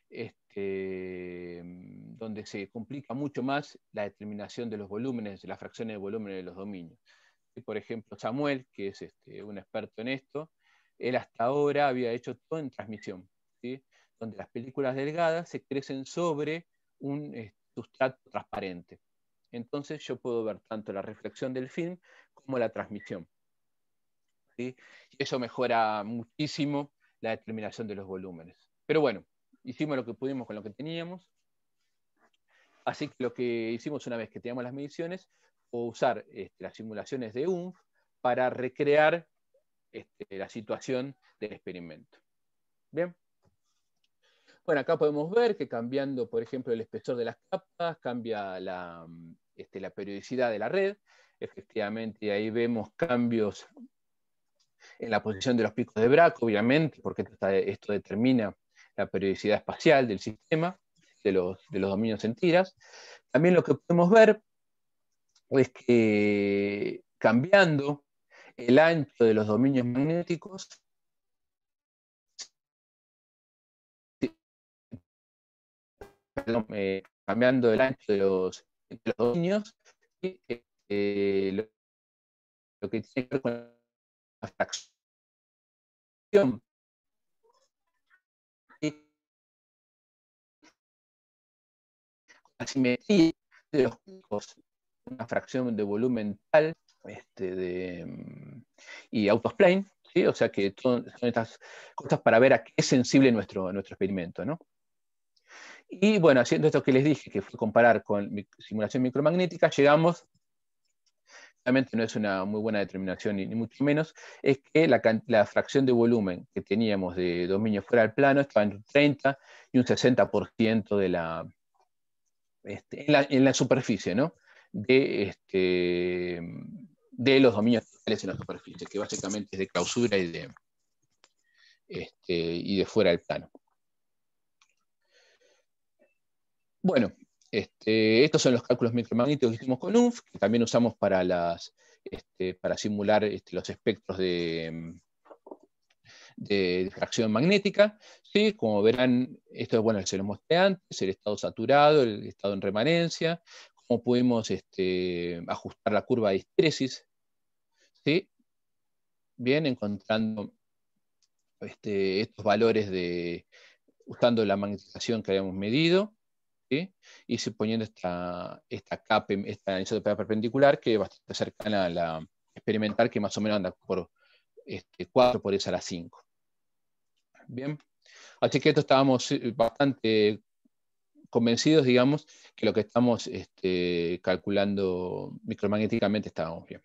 Speaker 1: Donde se complica mucho más la determinación de los volúmenes, de las fracciones de volúmenes de los dominios. Por ejemplo, Samuel, que es un experto en esto, él hasta ahora había hecho todo en transmisión, ¿sí? Donde las películas delgadas se crecen sobre un sustrato transparente. Entonces yo puedo ver tanto la reflexión del film como la transmisión. ¿Sí? Y eso mejora muchísimo la determinación de los volúmenes. Pero bueno, hicimos lo que pudimos con lo que teníamos. Así que lo que hicimos una vez que teníamos las mediciones fue usar las simulaciones de UNF para recrear la situación del experimento. Bien. Bueno, acá podemos ver que cambiando, por ejemplo, el espesor de las capas, cambia la periodicidad de la red. Efectivamente, ahí vemos cambios en la posición de los picos de Bragg, obviamente, porque esto determina la periodicidad espacial del sistema, de los dominios en tiras. También lo que podemos ver es que cambiando el ancho de los dominios magnéticos, cambiando el ancho de los dominios, lo que tiene que ver con la fracción y la simetría de los picos, una fracción de volumen tal y autoplane, ¿sí? O sea que son estas cosas para ver a qué es sensible nuestro experimento, ¿no? Y bueno, haciendo esto que les dije, que fue comparar con simulación micromagnética, llegamos, realmente no es una muy buena determinación ni mucho menos, es que la fracción de volumen que teníamos de dominio fuera del plano estaba entre un 30 y un 60% en la superficie, ¿no? De los dominios totales en la superficie, que básicamente es de clausura y de fuera del plano. Bueno, estos son los cálculos micromagnéticos que hicimos con UNF, que también usamos para simular los espectros de difracción magnética. ¿Sí? Como verán, esto bueno, se lo mostré antes, el estado saturado, el estado en remanencia, cómo pudimos ajustar la curva de histeresis, ¿sí? Bien, encontrando estos valores usando la magnetización que habíamos medido, ¿sí? Y suponiendo esta capa, esta anisotropía perpendicular, que es bastante cercana a la experimental, que más o menos anda por 4 por esa a la 5. Bien, así que esto estábamos bastante convencidos, digamos, que lo que estamos calculando micromagnéticamente estábamos bien.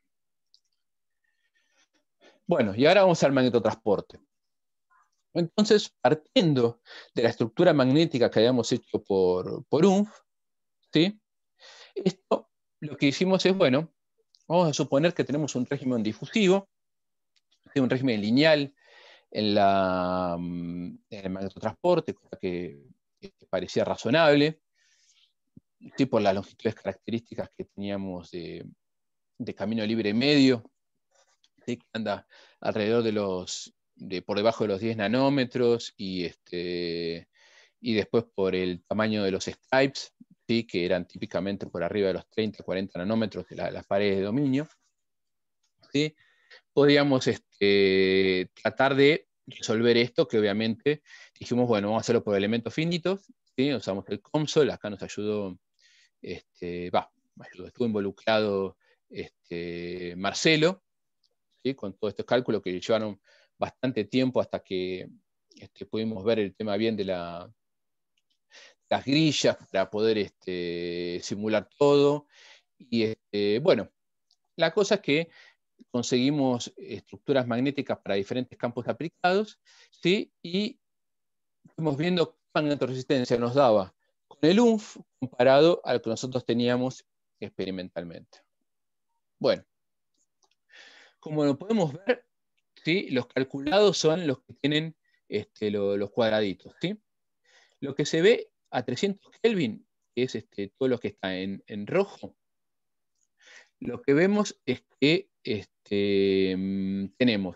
Speaker 1: Bueno, y ahora vamos al magnetotransporte. Entonces, partiendo de la estructura magnética que habíamos hecho por UNF, ¿sí? Esto lo que hicimos es, bueno, vamos a suponer que tenemos un régimen difusivo, ¿sí? Un régimen lineal en el magnetotransporte, cosa que parecía razonable, ¿sí? Por las longitudes características que teníamos de camino libre medio, ¿sí? Que anda alrededor por debajo de los 10 nanómetros y después por el tamaño de los stripes, ¿sí? Que eran típicamente por arriba de los 30, 40 nanómetros de las paredes de dominio, ¿sí? Podíamos tratar de resolver esto, que obviamente dijimos, bueno, vamos a hacerlo por elementos finitos, ¿sí? Usamos el COMSOL, acá nos ayudó, estuvo involucrado Marcelo, ¿sí? Con todos estos cálculos que llevaron bastante tiempo hasta que pudimos ver el tema bien de las grillas para poder simular todo. Y bueno, la cosa es que conseguimos estructuras magnéticas para diferentes campos aplicados, ¿sí? Y fuimos viendo qué magnetoresistencia nos daba con el UNF comparado a lo que nosotros teníamos experimentalmente. Bueno, como lo podemos ver, ¿sí? Los calculados son los que tienen los cuadraditos, ¿sí? Lo que se ve a 300 Kelvin, que es todo lo que está en rojo, lo que vemos es que tenemos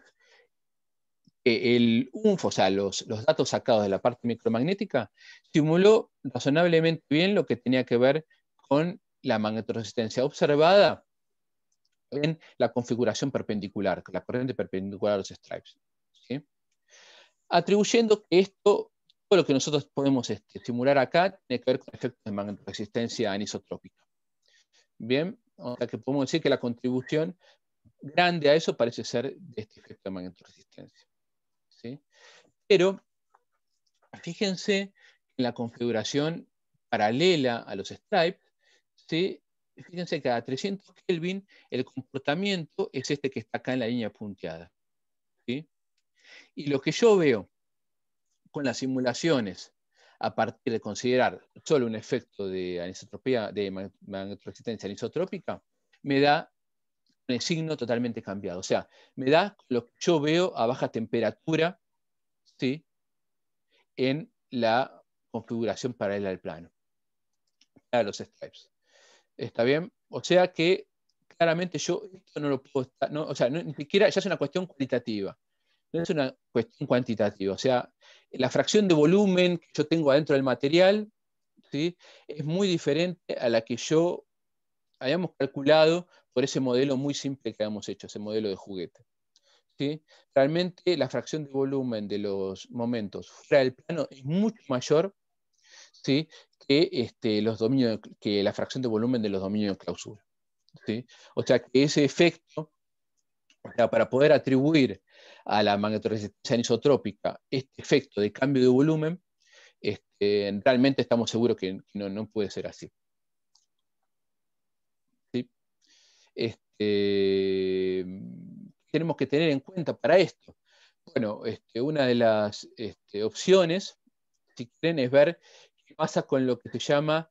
Speaker 1: el UNF, o sea, los datos sacados de la parte micromagnética, simuló razonablemente bien lo que tenía que ver con la magnetoresistencia observada en la configuración perpendicular, la corriente perpendicular a los stripes, ¿sí? Atribuyendo que todo lo que nosotros podemos simular acá tiene que ver con efectos de magnetoresistencia anisotrópica. Bien, o sea que podemos decir que la contribución grande a eso parece ser de este efecto de magnetoresistencia, ¿sí? Pero fíjense en la configuración paralela a los stripes, ¿sí? Fíjense que a 300 Kelvin el comportamiento es este que está acá en la línea punteada, ¿sí? Y lo que yo veo con las simulaciones, a partir de considerar solo un efecto de anisotropía, de magnetoresistencia anisotrópica, me da el signo totalmente cambiado. O sea, me da lo que yo veo a baja temperatura, ¿sí? En la configuración paralela al plano, a los stripes. ¿Está bien? O sea que claramente yo esto no lo puedo estar, no, o sea, ni siquiera ya es una cuestión cualitativa, no es una cuestión cuantitativa. O sea, la fracción de volumen que yo tengo adentro del material, ¿sí? Es muy diferente a la que yo habíamos calculado por ese modelo muy simple que habíamos hecho, ese modelo de juguete, ¿sí? Realmente la fracción de volumen de los momentos fuera del plano es mucho mayor, ¿sí? Que la fracción de volumen de los dominios de clausura, ¿sí? O sea que ese efecto, o sea, para poder atribuir a la magnetoresistencia anisotrópica este efecto de cambio de volumen, realmente estamos seguros que no puede ser así, ¿sí? Tenemos que tener en cuenta para esto. Bueno, una de las opciones, si quieren, es ver qué pasa con lo que se llama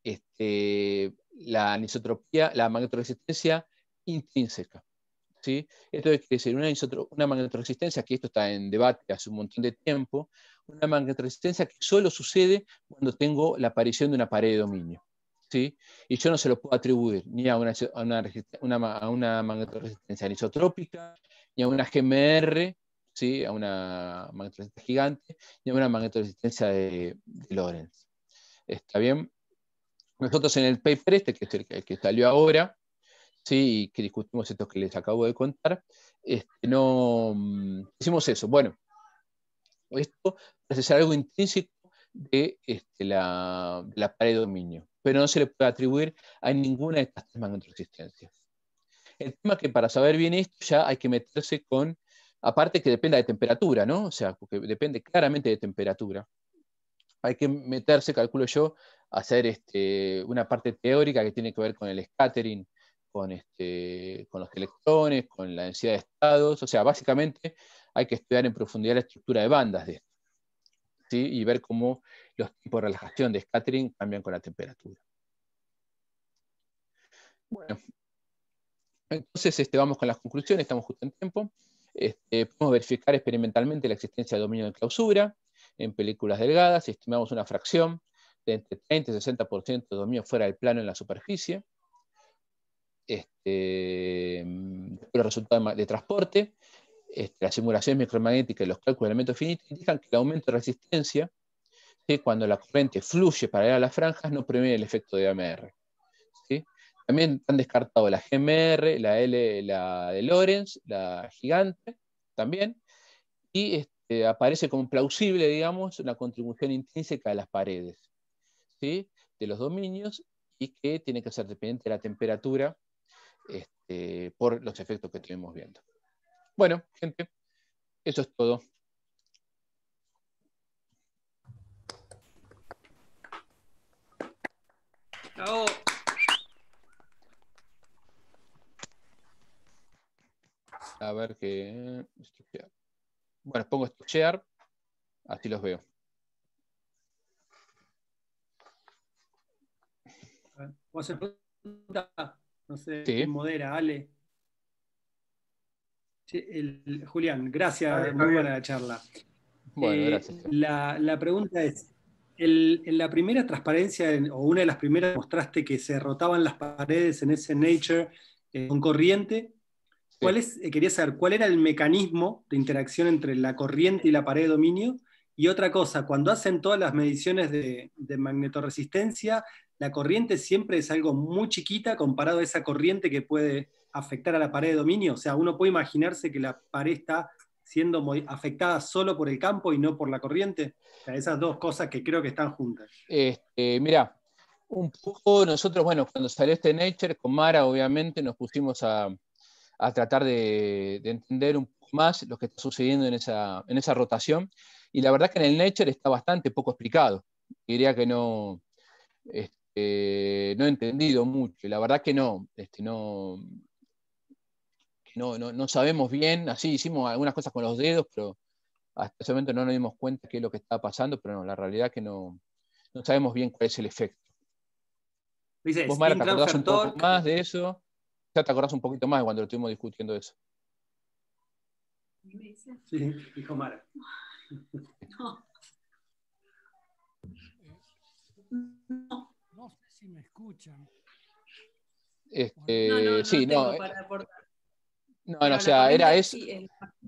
Speaker 1: la anisotropía, la magnetoresistencia intrínseca, ¿sí? Esto quiere decir una magnetoresistencia, que esto está en debate hace un montón de tiempo, una magnetoresistencia que solo sucede cuando tengo la aparición de una pared de dominio, ¿sí? Y yo no se lo puedo atribuir ni a una magnetoresistencia anisotrópica, ni a una GMR, ¿sí? A una magnetoresistencia gigante, ni a una magnetoresistencia de Lorentz. ¿Está bien? Nosotros en el paper este, que es el que salió ahora, sí, y que discutimos esto que les acabo de contar, no hicimos eso. Bueno, esto parece ser algo intrínseco de la pared de dominio, pero no se le puede atribuir a ninguna de estas tres magnetoresistencias. El tema es que para saber bien esto ya hay que meterse con, aparte que dependa de temperatura, ¿no? O sea, porque depende claramente de temperatura. Hay que meterse, calculo yo, a hacer una parte teórica que tiene que ver con el scattering, con los electrones, con la densidad de estados. O sea, básicamente hay que estudiar en profundidad la estructura de bandas de esto, ¿sí? Y ver cómo los tipos de relajación de scattering cambian con la temperatura. Bueno, entonces vamos con las conclusiones, estamos justo en tiempo. Podemos verificar experimentalmente la existencia de dominio de clausura en películas delgadas, estimamos una fracción de entre 30 y 60% de dominio fuera del plano en la superficie. Los resultados de transporte, la simulación micromagnética y los cálculos de elementos finitos indican que el aumento de resistencia, ¿sí?, cuando la corriente fluye para ir a las franjas, no previene el efecto de AMR. ¿Sí? También han descartado la GMR, la L, la de Lorentz, la gigante también, y aparece como plausible, digamos, una contribución intrínseca a las paredes, ¿sí?, de los dominios, y que tiene que ser dependiente de la temperatura por los efectos que estuvimos viendo. Bueno, gente, eso es todo.
Speaker 4: Bravo.
Speaker 1: A ver qué... Bueno, pongo esto share, así los veo.
Speaker 4: ¿Puedo hacer pregunta? No sé,
Speaker 1: Sí.
Speaker 4: ¿quién modera? Ale. Sí, Julián, gracias,
Speaker 2: Dale,
Speaker 4: muy
Speaker 2: Javier.
Speaker 4: buena la charla.
Speaker 1: Bueno, gracias.
Speaker 4: La pregunta es, en la primera transparencia, o una de las primeras, mostraste que se rotaban las paredes en ese Nature con corriente. Quería saber cuál era el mecanismo de interacción entre la corriente y la pared de dominio. Y otra cosa, cuando hacen todas las mediciones de magnetorresistencia, la corriente siempre es algo muy chiquita comparado a esa corriente que puede afectar a la pared de dominio. O sea, uno puede imaginarse que la pared está siendo afectada solo por el campo y no por la corriente. O sea, esas dos cosas que creo que están juntas.
Speaker 1: Mirá, un poco nosotros, bueno, cuando salió Nature, con Mara obviamente nos pusimos a tratar de entender un poco más lo que está sucediendo en esa rotación, y la verdad que en el Nature está bastante poco explicado. Diría que no he entendido mucho, y la verdad que no sabemos bien. Así hicimos algunas cosas con los dedos, pero hasta ese momento no nos dimos cuenta qué es lo que estaba pasando, pero no, la realidad que no sabemos bien cuál es el efecto.
Speaker 4: Dice,
Speaker 1: ¿Vos, Mara,
Speaker 4: spin
Speaker 1: te acordás
Speaker 4: transfer
Speaker 1: un poco
Speaker 4: torque.
Speaker 1: más de eso? Ya te acordás un poquito más de cuando lo estuvimos discutiendo eso.
Speaker 4: Sí, dijo Mara.
Speaker 5: No. No sé si me escuchan.
Speaker 1: No, sí,
Speaker 5: tengo para aportar.
Speaker 1: No,
Speaker 5: Pero
Speaker 1: o sea, era eso.
Speaker 5: Sí,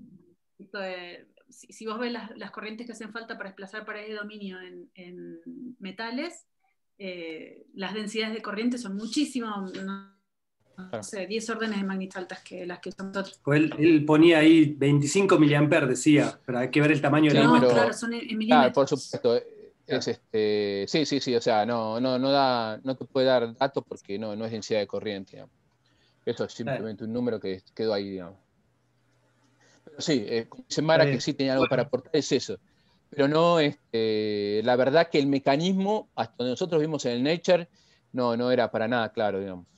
Speaker 5: si vos ves las corrientes que hacen falta para desplazar paredes de dominio en metales, las densidades de corriente son muchísimo, no sé, 10 órdenes de magnitud altas que las que usamos nosotros.
Speaker 4: Pues él ponía ahí 25 miliamperes, decía, pero hay que ver el tamaño de la muestra.
Speaker 5: Claro, son en milímetros.
Speaker 1: Claro, por supuesto. Sí, o sea, no te puede dar datos porque no es densidad de corriente, digamos. Eso es simplemente un número que quedó ahí, digamos. Pero sí, como dice Mara, que sí tenía algo para aportar, es eso. Pero no, la verdad que el mecanismo, hasta donde nosotros vimos en el Nature, no era para nada claro, digamos.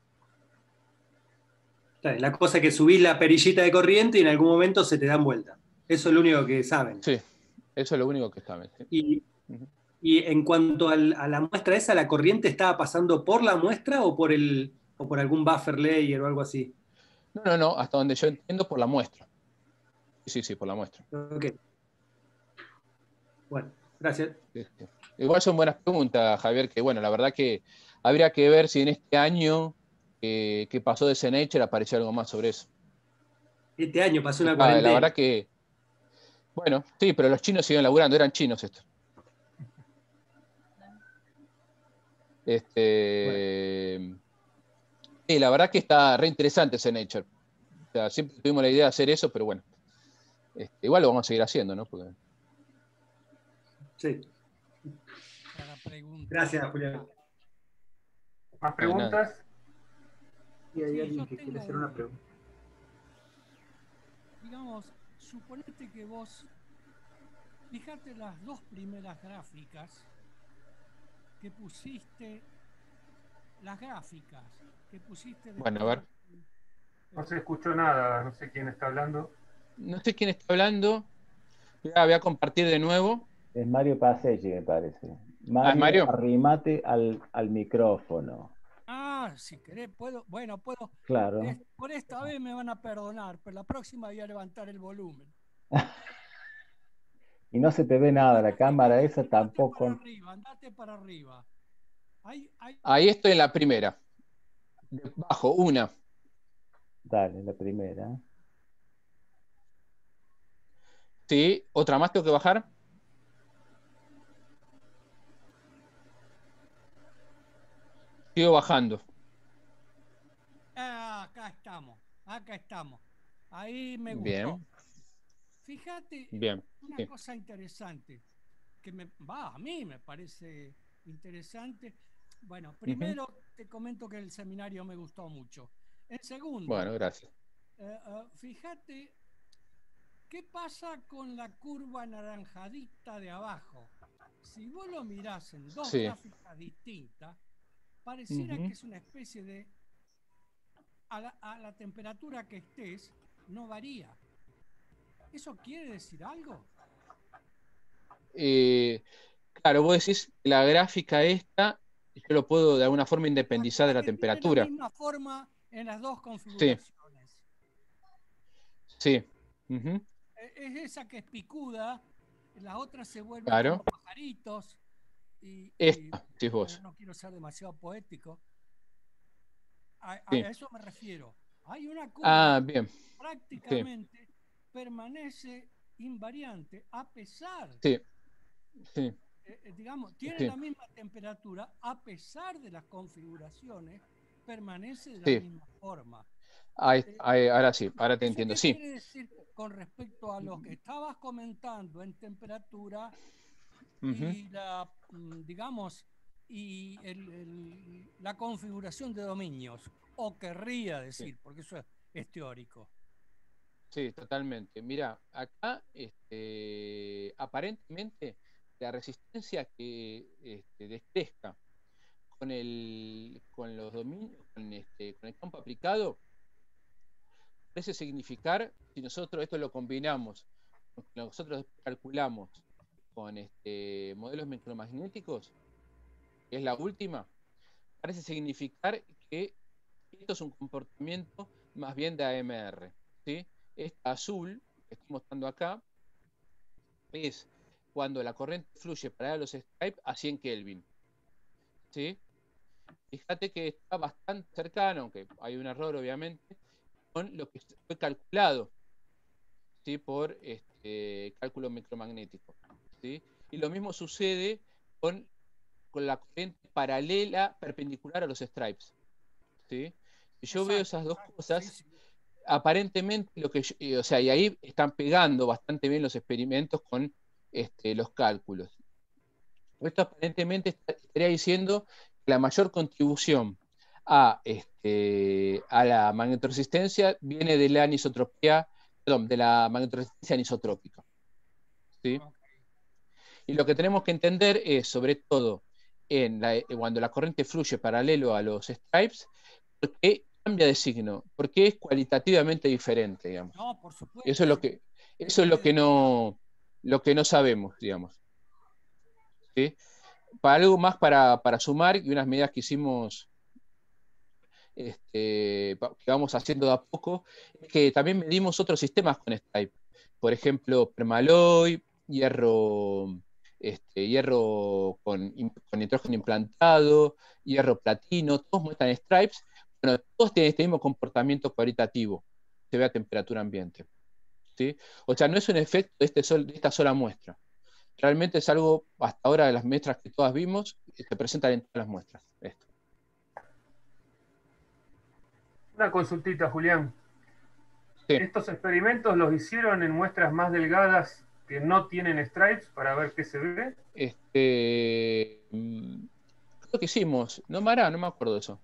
Speaker 4: La cosa es que subís la perillita de corriente y en algún momento se te dan vuelta. Eso es lo único que saben.
Speaker 1: Sí, eso es lo único que saben. ¿Sí?
Speaker 4: Y en cuanto a la muestra esa, ¿la corriente estaba pasando por la muestra o por algún buffer layer o algo así?
Speaker 1: No, hasta donde yo entiendo, por la muestra. Sí, por la muestra.
Speaker 4: Ok. Bueno, gracias.
Speaker 1: Sí. Igual son buenas preguntas, Javier, que bueno, la verdad que habría que ver si en este año que pasó de ese Nature apareció algo más sobre eso.
Speaker 4: Este año pasó una cuarentena.
Speaker 1: La verdad que, bueno, sí, pero los chinos siguen laburando, eran chinos estos. Sí, la verdad que está re interesante ese Nature. O sea, siempre tuvimos la idea de hacer eso, pero bueno. Igual lo vamos a seguir haciendo, ¿no? Porque...
Speaker 4: Sí. Gracias, Julián.
Speaker 2: ¿Más preguntas?
Speaker 6: Y hay alguien que quiere hacer una pregunta.
Speaker 7: Digamos, suponete que vos, fíjate las dos primeras gráficas que pusiste,
Speaker 1: Bueno, a ver.
Speaker 2: No se escuchó nada, no sé quién está hablando.
Speaker 1: No sé quién está hablando. Voy a compartir de nuevo.
Speaker 3: Es Mario Paselli, me parece.
Speaker 1: Mario.
Speaker 3: Arrimate al micrófono.
Speaker 7: Si querés, puedo.
Speaker 3: Claro.
Speaker 7: Por esta vez me van a perdonar, pero la próxima voy a levantar el volumen.
Speaker 3: Y no se te ve nada, la cámara esa tampoco.
Speaker 7: Andate para arriba.
Speaker 1: Ahí estoy en la primera. Bajo, una.
Speaker 3: Dale, la primera.
Speaker 1: Sí, otra más tengo que bajar. Sigo bajando.
Speaker 7: Acá estamos. Ahí me gustó.
Speaker 1: Bien.
Speaker 7: Fíjate,
Speaker 1: bien.
Speaker 7: Una cosa interesante, que a mí me parece interesante. Bueno, primero te comento que el seminario me gustó mucho. En segundo,
Speaker 1: bueno, gracias.
Speaker 7: Fíjate, ¿qué pasa con la curva anaranjadita de abajo? Si vos lo mirás en dos gráficas distintas, pareciera que es una especie de... A la temperatura que estés, no varía. ¿Eso quiere decir algo?
Speaker 1: Claro, vos decís la gráfica esta, yo lo puedo de alguna forma independizar de la temperatura.
Speaker 7: Tiene la misma forma en las dos configuraciones.
Speaker 1: Sí.
Speaker 7: Es esa que es picuda, la otra se vuelve como pajaritos.
Speaker 1: Esta, sí, vos.
Speaker 7: No quiero ser demasiado poético. A eso me refiero. Hay una curva que prácticamente permanece invariante a pesar. Digamos, tiene la misma temperatura a pesar de las configuraciones, permanece de la misma forma.
Speaker 1: Ahora sí, ahora te entiendo.
Speaker 7: ¿Qué quiere decir con respecto a lo que estabas comentando en temperatura y la, digamos, y la configuración de dominios? O querría decir, porque eso es teórico.
Speaker 1: Sí, totalmente. Mira, acá aparentemente la resistencia que descrezca con los dominios, con el campo aplicado, parece significar, si nosotros esto lo combinamos, nosotros calculamos con modelos micromagnéticos, que es la última, parece significar que esto es un comportamiento más bien de AMR, ¿sí? Esta azul que estoy mostrando acá es cuando la corriente fluye para los stripes a 100 Kelvin, ¿sí? Fíjate que está bastante cercano, aunque hay un error obviamente, con lo que fue calculado, ¿sí? Por cálculo micromagnético, ¿sí? Y lo mismo sucede con la corriente paralela perpendicular a los stripes, ¿sí? Si yo veo esas dos cosas, aparentemente y ahí están pegando bastante bien los experimentos con los cálculos. Esto aparentemente estaría diciendo que la mayor contribución a la magnetoresistencia viene de la anisotropía, perdón, de la magnetoresistencia anisotrópica, ¿sí? Y lo que tenemos que entender es, sobre todo, cuando la corriente fluye paralelo a los stripes, ¿por qué cambia de signo? Porque es cualitativamente diferente, digamos.
Speaker 7: No, por supuesto.
Speaker 1: Eso es lo que no sabemos, digamos. ¿Sí? Para algo más para sumar, y unas medidas que hicimos, que vamos haciendo de a poco, es que también medimos otros sistemas con stripe. Por ejemplo, permaloy, hierro con nitrógeno implantado, hierro platino, todos muestran stripes. Bueno, todos tienen este mismo comportamiento cualitativo, se ve a temperatura ambiente, ¿sí? O sea, no es un efecto de esta sola muestra. realmente es algo, hasta ahora de las muestras que todas vimos, se presentan en todas las muestras. Esto.
Speaker 2: Una consultita, Julián.
Speaker 1: Sí.
Speaker 2: ¿Estos experimentos los hicieron en muestras más delgadas que no tienen stripes para ver qué se ve?
Speaker 1: Creo que hicimos, no me acuerdo de eso.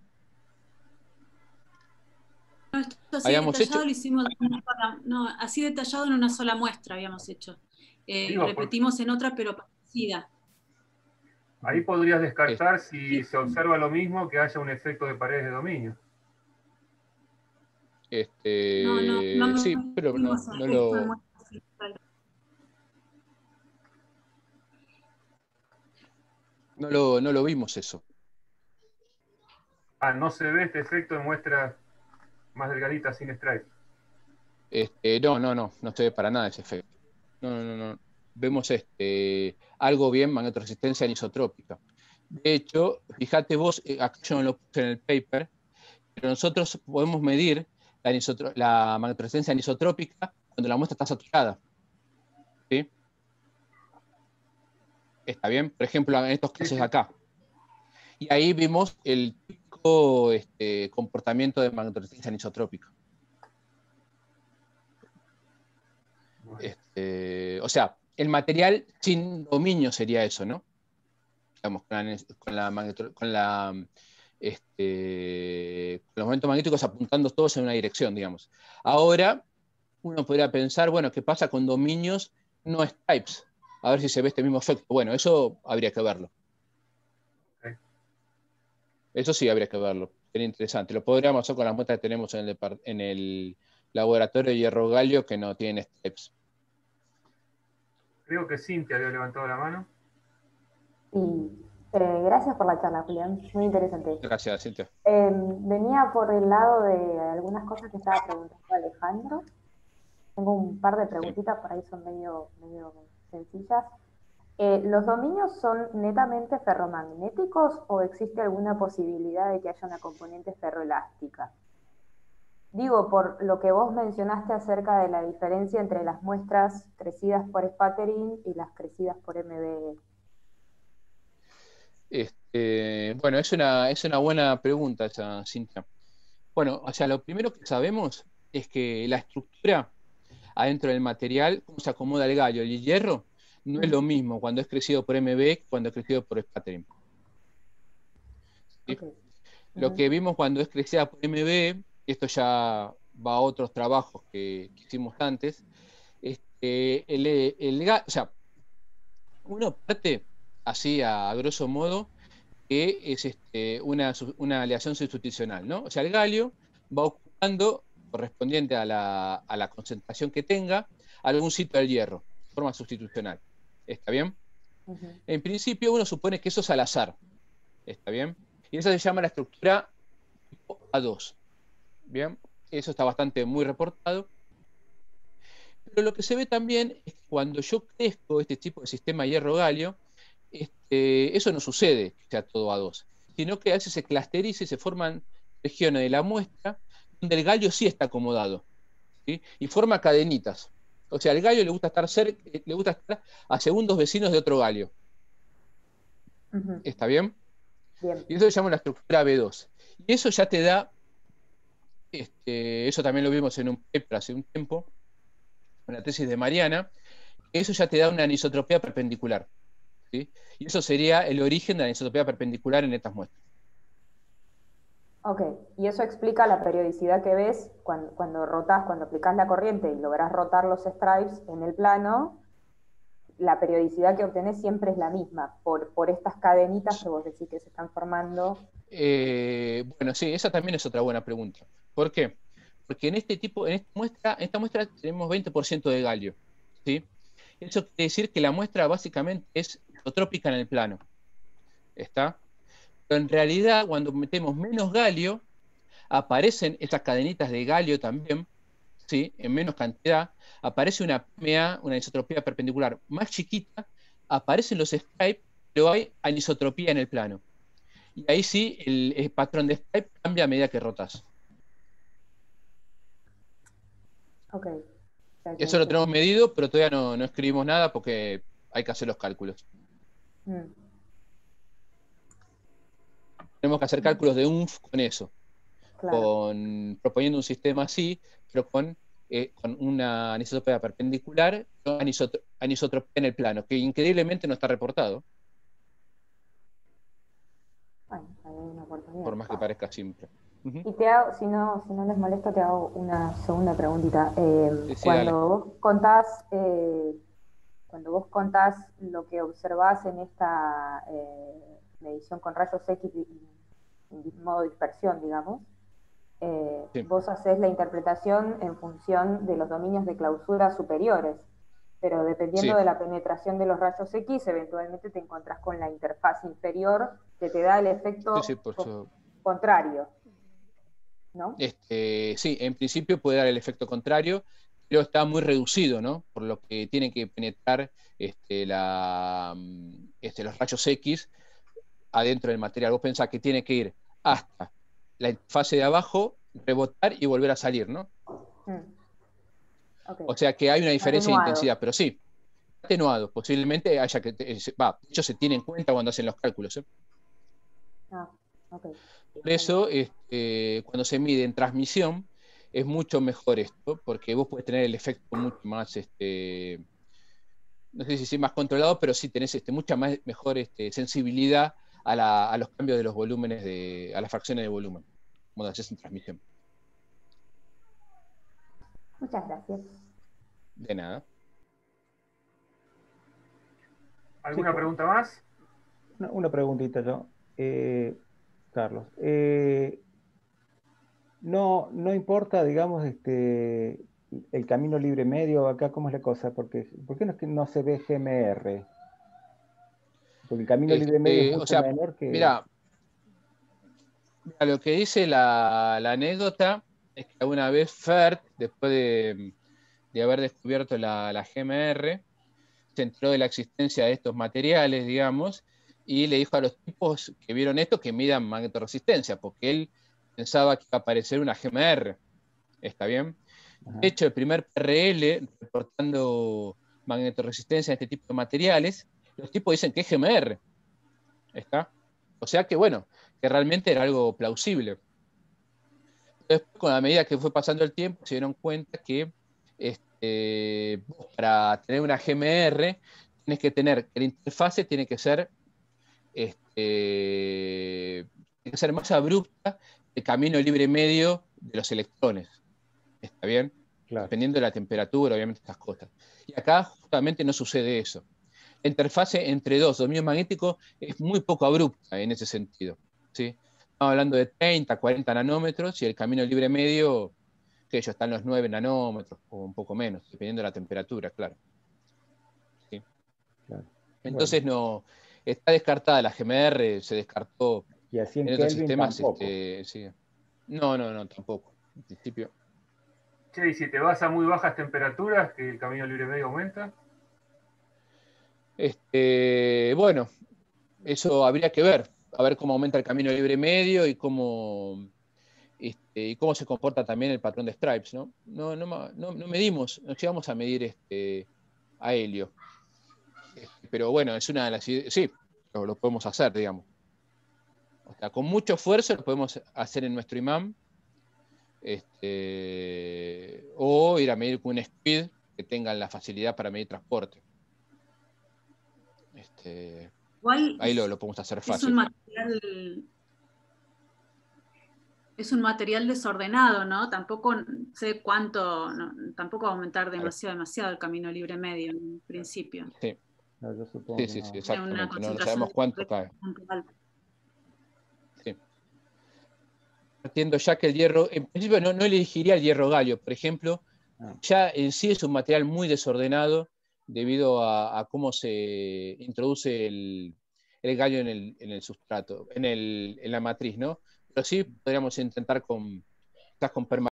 Speaker 5: No, esto así
Speaker 1: Habíamos
Speaker 5: detallado
Speaker 1: hecho.
Speaker 5: lo hicimos así detallado en una sola muestra habíamos hecho.
Speaker 2: Digo,
Speaker 5: Repetimos en otra, pero parecida.
Speaker 2: Ahí podrías descartar, si se observa lo mismo, que haya un efecto de paredes de dominio.
Speaker 1: Sí, pero no lo vimos eso.
Speaker 2: No se ve este efecto en muestras más delgaditas sin stripes.
Speaker 1: No se ve para nada ese efecto. No. Vemos algo bien magnetoresistencia anisotrópica. De hecho, fíjate vos, acá yo no lo puse en el paper, pero nosotros podemos medir la magnetoresistencia anisotrópica cuando la muestra está saturada. ¿Sí? ¿Está bien? Por ejemplo, en estos casos de acá. Y ahí vimos el típico comportamiento de magnetoresistencia anisotrópica. O sea, el material sin dominio sería eso, ¿no? Digamos, con los momentos magnéticos apuntando todos en una dirección, digamos. Ahora, uno podría pensar, bueno, ¿qué pasa con dominios no stripes? A ver si se ve este mismo efecto. Bueno, eso habría que verlo.
Speaker 2: Okay.
Speaker 1: Eso sí habría que verlo. Sería interesante. Lo podríamos hacer con las muestras que tenemos en el laboratorio de hierro galio que no tienen stripes.
Speaker 2: Creo que Cintia había levantado la mano.
Speaker 8: Sí, gracias por la charla, Julián. Muy interesante.
Speaker 1: Gracias, Cintia.
Speaker 8: Venía por el lado de algunas cosas que estaba preguntando Alejandro. Tengo un par de preguntitas, por ahí son medio sencillas. ¿Los dominios son netamente ferromagnéticos o existe alguna posibilidad de que haya una componente ferroelástica? Digo, por lo que vos mencionaste acerca de la diferencia entre las muestras crecidas por spattering y las crecidas por MBE.
Speaker 1: Bueno, es una buena pregunta esa, Cintia. Bueno, o sea, lo primero que sabemos es que la estructura adentro del material, cómo se acomoda el gallo y el hierro, no es lo mismo cuando es crecido por MB que cuando es crecido por spattering. ¿Sí? Okay. Lo que vimos cuando es crecida por MB, y esto ya va a otros trabajos que hicimos antes, o sea, uno parte así a grosso modo que es una aleación sustitucional, ¿no? O sea, el galio va ocupando, correspondiente a la concentración que tenga, algún sitio del hierro, de forma sustitucional. ¿Está bien? Uh-huh. En principio uno supone que eso es al azar. ¿Está bien? Y esa se llama la estructura tipo A2. ¿Bien? Eso está muy reportado. Pero lo que se ve también es que cuando yo crezco este tipo de sistema hierro-galio, eso no sucede que sea todo A2, sino que a veces se clusteriza y se forman regiones de la muestra donde el galio sí está acomodado, ¿sí? Y forma cadenitas. O sea, al galio le gusta estar a segundos vecinos de otro galio. Uh-huh. ¿Está bien? Bien. Y eso se llama la estructura B2. Y eso ya te da, eso también lo vimos en un paper hace un tiempo, en la tesis de Mariana, eso ya te da una anisotropía perpendicular. ¿Sí? Y eso sería el origen de la anisotropía perpendicular en estas muestras.
Speaker 8: Ok, y eso explica la periodicidad que ves cuando rotás, cuando aplicás la corriente y lográs rotar los stripes en el plano, la periodicidad que obtenés siempre es la misma, por estas cadenitas que vos decís que se están formando.
Speaker 1: Bueno, sí, esa también es otra buena pregunta. ¿Por qué? Porque en esta muestra tenemos 20% de galio, ¿sí? Eso quiere decir que la muestra básicamente es isotrópica en el plano. ¿Está? Pero en realidad, cuando metemos menos galio, aparecen estas cadenitas de galio también, ¿sí? En menos cantidad, aparece una PMA, una anisotropía perpendicular más chiquita, aparecen los stripes, pero hay anisotropía en el plano. Y ahí sí, el patrón de stripe cambia a medida que rotas.
Speaker 8: Ok.
Speaker 1: Eso lo tenemos medido, pero todavía no escribimos nada porque hay que hacer los cálculos.
Speaker 8: Mm.
Speaker 1: Tenemos que hacer cálculos de UNF con eso,
Speaker 8: Claro.
Speaker 1: proponiendo un sistema así, pero con una anisotropía perpendicular, anisotropía en el plano, que increíblemente no está reportado,
Speaker 8: Bueno, ahí hay una oportunidad.
Speaker 1: por más que parezca simple.
Speaker 8: Y te hago, si no les molesta, te hago una segunda preguntita.
Speaker 1: Sí, dale.
Speaker 8: Cuando vos contás lo que observás en esta medición con rayos X en modo dispersión, digamos,
Speaker 1: Sí.
Speaker 8: vos hacés la interpretación en función de los dominios de clausura superiores, pero dependiendo
Speaker 1: Sí.
Speaker 8: de la penetración de los rayos X, eventualmente te encontrás con la interfaz inferior que te da el efecto
Speaker 1: Sí, por eso.
Speaker 8: contrario, ¿no?
Speaker 1: Sí, en principio puede dar el efecto contrario, pero está muy reducido, ¿no? Por lo que tiene que penetrar los rayos X adentro del material. Vos pensás que tiene que ir hasta la fase de abajo, rebotar y volver a salir, ¿no?
Speaker 8: Okay.
Speaker 1: O sea que hay una diferencia
Speaker 8: Atenuado.
Speaker 1: de intensidad, pero sí, atenuado. Posiblemente haya que. De hecho, se tiene en cuenta cuando hacen los cálculos, ¿eh?
Speaker 8: Okay.
Speaker 1: Por eso, cuando se mide en transmisión, es mucho mejor esto, porque vos podés tener el efecto mucho más, no sé si más controlado, pero sí tenés mucha mejor sensibilidad a los cambios de los volúmenes, a las fracciones de volumen, como lo haces en transmisión.
Speaker 8: Muchas gracias.
Speaker 1: De nada.
Speaker 2: ¿Alguna pregunta más?
Speaker 3: Una preguntita yo, Carlos. No importa, digamos, el camino libre medio, acá cómo es la cosa, porque ¿por qué no se ve GMR? Porque el camino libre medio es mucho menor que...
Speaker 1: Mira, lo que dice la anécdota es que una vez FERT, después de haber descubierto la GMR, se enteró de la existencia de estos materiales, digamos, y le dijo a los tipos que vieron esto que midan magnetoresistencia, porque él pensaba que iba a aparecer una GMR. ¿Está bien? De hecho, el primer PRL reportando magnetoresistencia en este tipo de materiales, los tipos dicen que es GMR. ¿Está? O sea que, bueno, que realmente era algo plausible. Después, con la medida que fue pasando el tiempo, se dieron cuenta que para tener una GMR, tienes que tener, que la interfase tiene que ser más abrupta el camino libre medio de los electrones. ¿Está bien? Claro. Dependiendo de la temperatura, obviamente, estas cosas. Y acá justamente no sucede eso. La interfase entre dos dominios magnéticos es muy poco abrupta en ese sentido, ¿sí? Estamos hablando de 30, 40 nanómetros y el camino libre medio, que ellos están los 9 nanómetros o un poco menos, dependiendo de la temperatura, claro. ¿Sí? Claro. Entonces no está descartada la GMR, se descartó
Speaker 3: y así en
Speaker 1: otros
Speaker 3: Kelvin
Speaker 1: sistemas.
Speaker 3: Tampoco.
Speaker 1: Sí. No, tampoco. En principio.
Speaker 2: Che, y si te vas a muy bajas temperaturas, que el camino libre medio aumenta.
Speaker 1: Bueno, eso habría que ver, a ver cómo aumenta el camino libre medio y cómo se comporta también el patrón de stripes, ¿no? No medimos, no llegamos a medir a helio. Pero bueno, es una de las ideas, sí, lo podemos hacer, digamos. O sea, con mucho esfuerzo lo podemos hacer en nuestro imán, o ir a medir con un SPID que tengan la facilidad para medir transporte. Ahí lo podemos hacer fácil.
Speaker 5: Es un material desordenado, ¿no? Tampoco sé cuánto, tampoco va a aumentar demasiado el camino libre medio en principio.
Speaker 1: Sí,
Speaker 3: no, yo supongo
Speaker 1: sí,
Speaker 3: no.
Speaker 1: Exactamente. No sabemos cuánto cae. Sí. Partiendo ya que el hierro, en principio no elegiría el hierro galio, por ejemplo, ya en sí es un material muy desordenado debido a cómo se introduce el gallo en el sustrato, en la matriz, ¿no? Pero sí podríamos intentar con permafrost